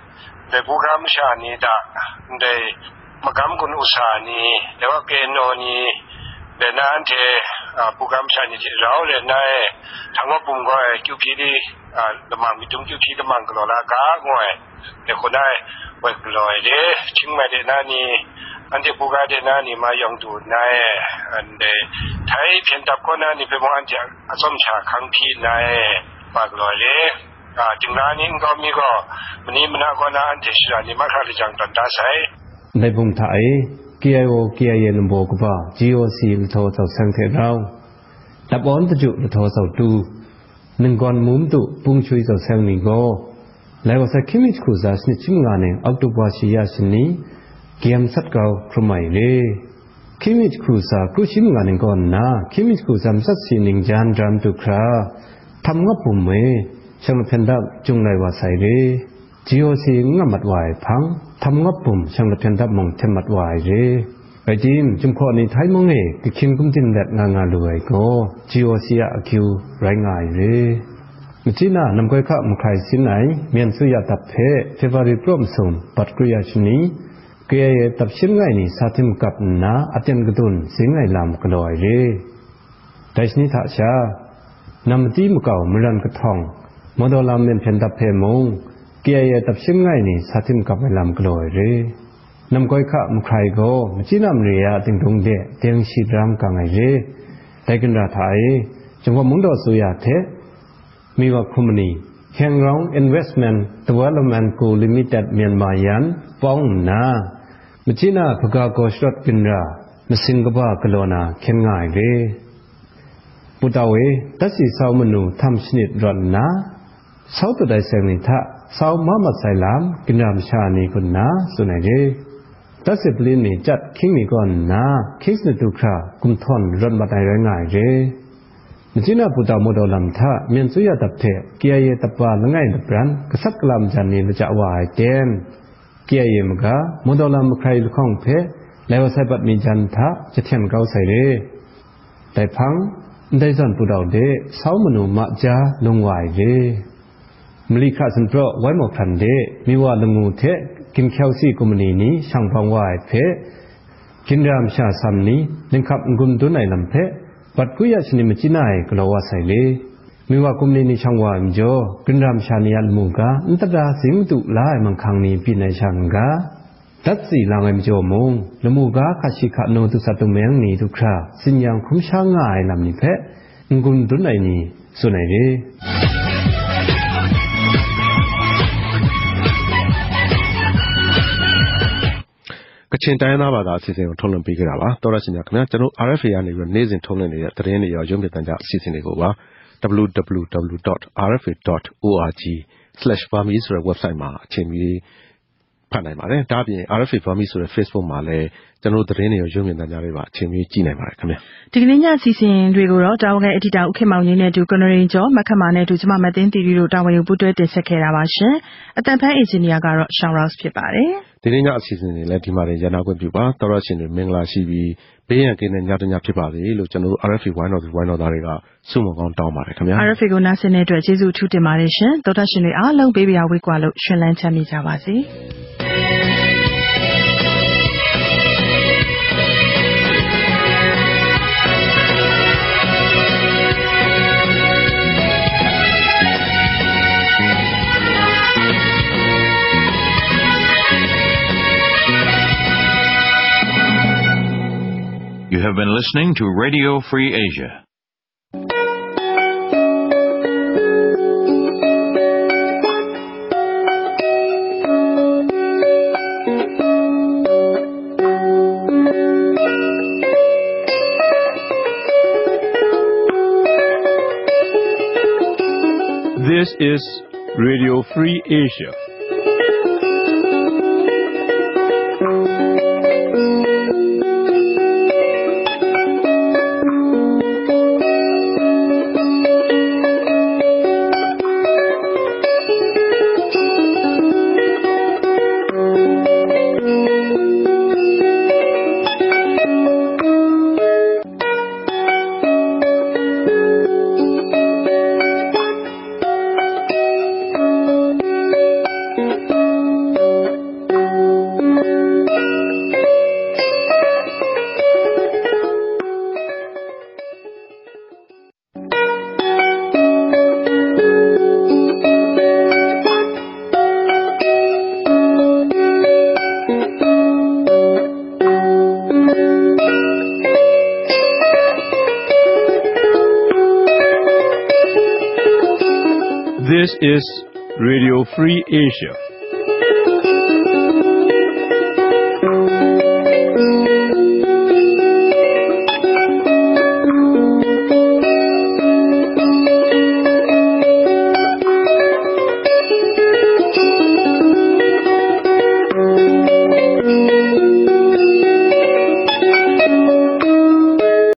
แต่ผู้กำชานี่ดะได้มากำกุนอุตสานี่แต่ว่าเกณฑ์โนนี่เดนานเทผู้กำชานี่เราเลยนายทั้งว่าปุ่มก็คิวพีดีดมังมีจุ่มคิวพีดมังกลอลากางวยแต่คนได้ไว้กลอยเด้ชิงมาเดนานี่อันที่ผู้กำเดนานี่มายองดูนายอันเดไทยเพียงตับคนนั้นนี่เป็นวันที่สมชาคังพีนายมากลอยเด้จึงนั้นนี่ก็มีก็วันนี้มันก็น่าอันที่สุดนี่มาข้าราชการตัดตาใส่ในบุญไทยKIO KIA ลำโบกบ่า GOC ลุทอเสาสังเทเราตับอ้อนตะจุลุทอเสาตูหนึ่งก่อนมุมตุปุ่งช่วยเสาสังนี่ก็แล้วว่าสักคิมิชคุซาสนิชิมงานเนี่ยออกตุบาชิยาสินี้เกียมสัตเก่าครุไมเล่คิมิชคุซาครุชิมงานเนี่ยก่อนนะคิมิชคุซามสัตสินิงจานจามตุคราทำงับปุ่มเมช่างเพนดับจุงไรว่าใส่เร่ GOC งับมัดวายพังทำงับปุ่มช่างเพนดับมองเทมัดวายเร่ไอ้จิมจุมข้อนี้ไทยมองเอ๋กิคินกุมจินแดดงารวยก็ GOC อะคิวไรง่ายเร่มจีน่านำก้อยข้ามใครสินไหนเมียนสุยาตับเพเฟวาริพร้อมสมปัดกริยาชนีเกยตับชิมไงนี่สาธิมกับนาอัตยันกตุนสิงไงลำกลอยเร่แต่ชนิดท่าชานำจีมเก่ามรันกระทองมดลามเมียนเพนดับเพมงเกยตับชิมไงนี่สาธิมกับไงลำกลอยเร่นำก้อยข้ามใครก็มจีน่าเรียติงตรงเดเตียงชีดรามกังไงเร่แต่กันราไทยจังหวะมุงดอสุยาเทมีว่าคุมนีแห่งร้อง Investment Development Co Limited เมียนมายันป้องนามจีน่าพกากชรกินรามสิงกบากลอนาเข็นง่ายเร่ปุตตาเวตัดสิสาวมนูทำชนิดรอนนาสาวตัวใดเสนิทะสาวมามัดไซลามกินรามชานีคนนาสุนัยเร่ตัดสิปลินนี่จัดคิงนี่ก่อนนาคิสนตุครากุมทอนรอนบัดไอง่ายเร่มจีน่าปุตตาโมดลำท่าเมียนสุยาตับเทเกียเยตับปาละไงดับรันกษัตริย์กลามจันนีละจะวายเต็มเกียเยมกาโมดลำใครลุข้องเพแล้วใส่บัดมีจันทะจะเทียนเก้าใส่เร่แต่พังได้จันปุตตาเดสาวมนุมาจาลงวายเร่มลิขาสันโปรไว้หมกทันเดมีว่าลงูเทกินแคลซี่กุมนีนี้ช่างพังวายเพกินรามชาซัมนี้นึงขับกุมตุนไหนลำเพปัดกุยชนิมจินายกลาวาไซเลมีว่ากุมนีช่างวามจ่อกินรามชานียัลมุกาอันตราสิงตุลายมังคังนีปีนัยช่างกาตัดสีลางเอ็มจ่อมงละมุกาคาชิขะโนตุสัตุเมงนีทุคราสิญญาคุ้มช่างง่ายลำนี้เพกุมตุนไหนนี้สุนัยเร่ကချင်တိုင်းသားဘာသာအစီအစဉ်ကိုထုတ်လွှင့်ပေးကြတာပါတော်ရရှိများခင်ဗျာကျွန်တော် RFA ကနေပြီးနေ့စဉ်ထုတ်လွှင့်နေတဲ့သတင်းတွေရောရုံးပြတန်းကြအစီအစဉ်တွေကိုပါ www.rfa.org/burmese ဆိုတဲ့ website မှာအချိန်မီဖတ်နိုင်ပါတယ်ဒါ့အပြင် RFA Burmese ဆိုတဲ့ Facebook မှာလည်းကျွန်တော်သတင်းတွေရောရုံးပြတန်းကြတွေပါအချိန်မီကြည့်နိုင်ပါတယ်ခင်ဗျာဒီကနေ့ညအစီအစဉ်တွေကိုတော့တာဝန်ခံအထီတာဥခေမောင်ရင်းနဲ့တူကနရင်ကျော်မခတ်မာနဲ့တူကျမမသိန်းတီတီတို့တာဝန်ယူပူးတွဲတင်ဆက်ခဲ့တာပါရှင်အတန်ဖန်အင်ဂျင်နီယာကတော့ Sean Ross ဖြစ်ပါတယ်ဒီနေ့ညအစီအစဉ်တွေလည်းဒီမှာရနာခွင့်ပြုပါတော်ရရှင်တွေမင်္ဂလာရှိပြီးဘေးရန်ကင်းတဲ့ညတညဖြစ်ပါစေလို့ကျွန်တော်တို့ RFA ဝိုင်းတော်သားတွေကဆုမွန်ကောင်းတောင်းပါတယ်ခင်ဗျာ RFA ကိုနားဆင်တဲ့အတွက်ကျေးဇူးထူးတင်ပါတယ်ရှင်တော်တော်ရှင်တွေအားလုံးဘေးပြာဝေးကွာလို့ရှင်လန်းချမ်းမြေ့ကြပါစေ You have been listening to Radio Free Asia. This is Radio Free Asia. This is Radio Free Asia.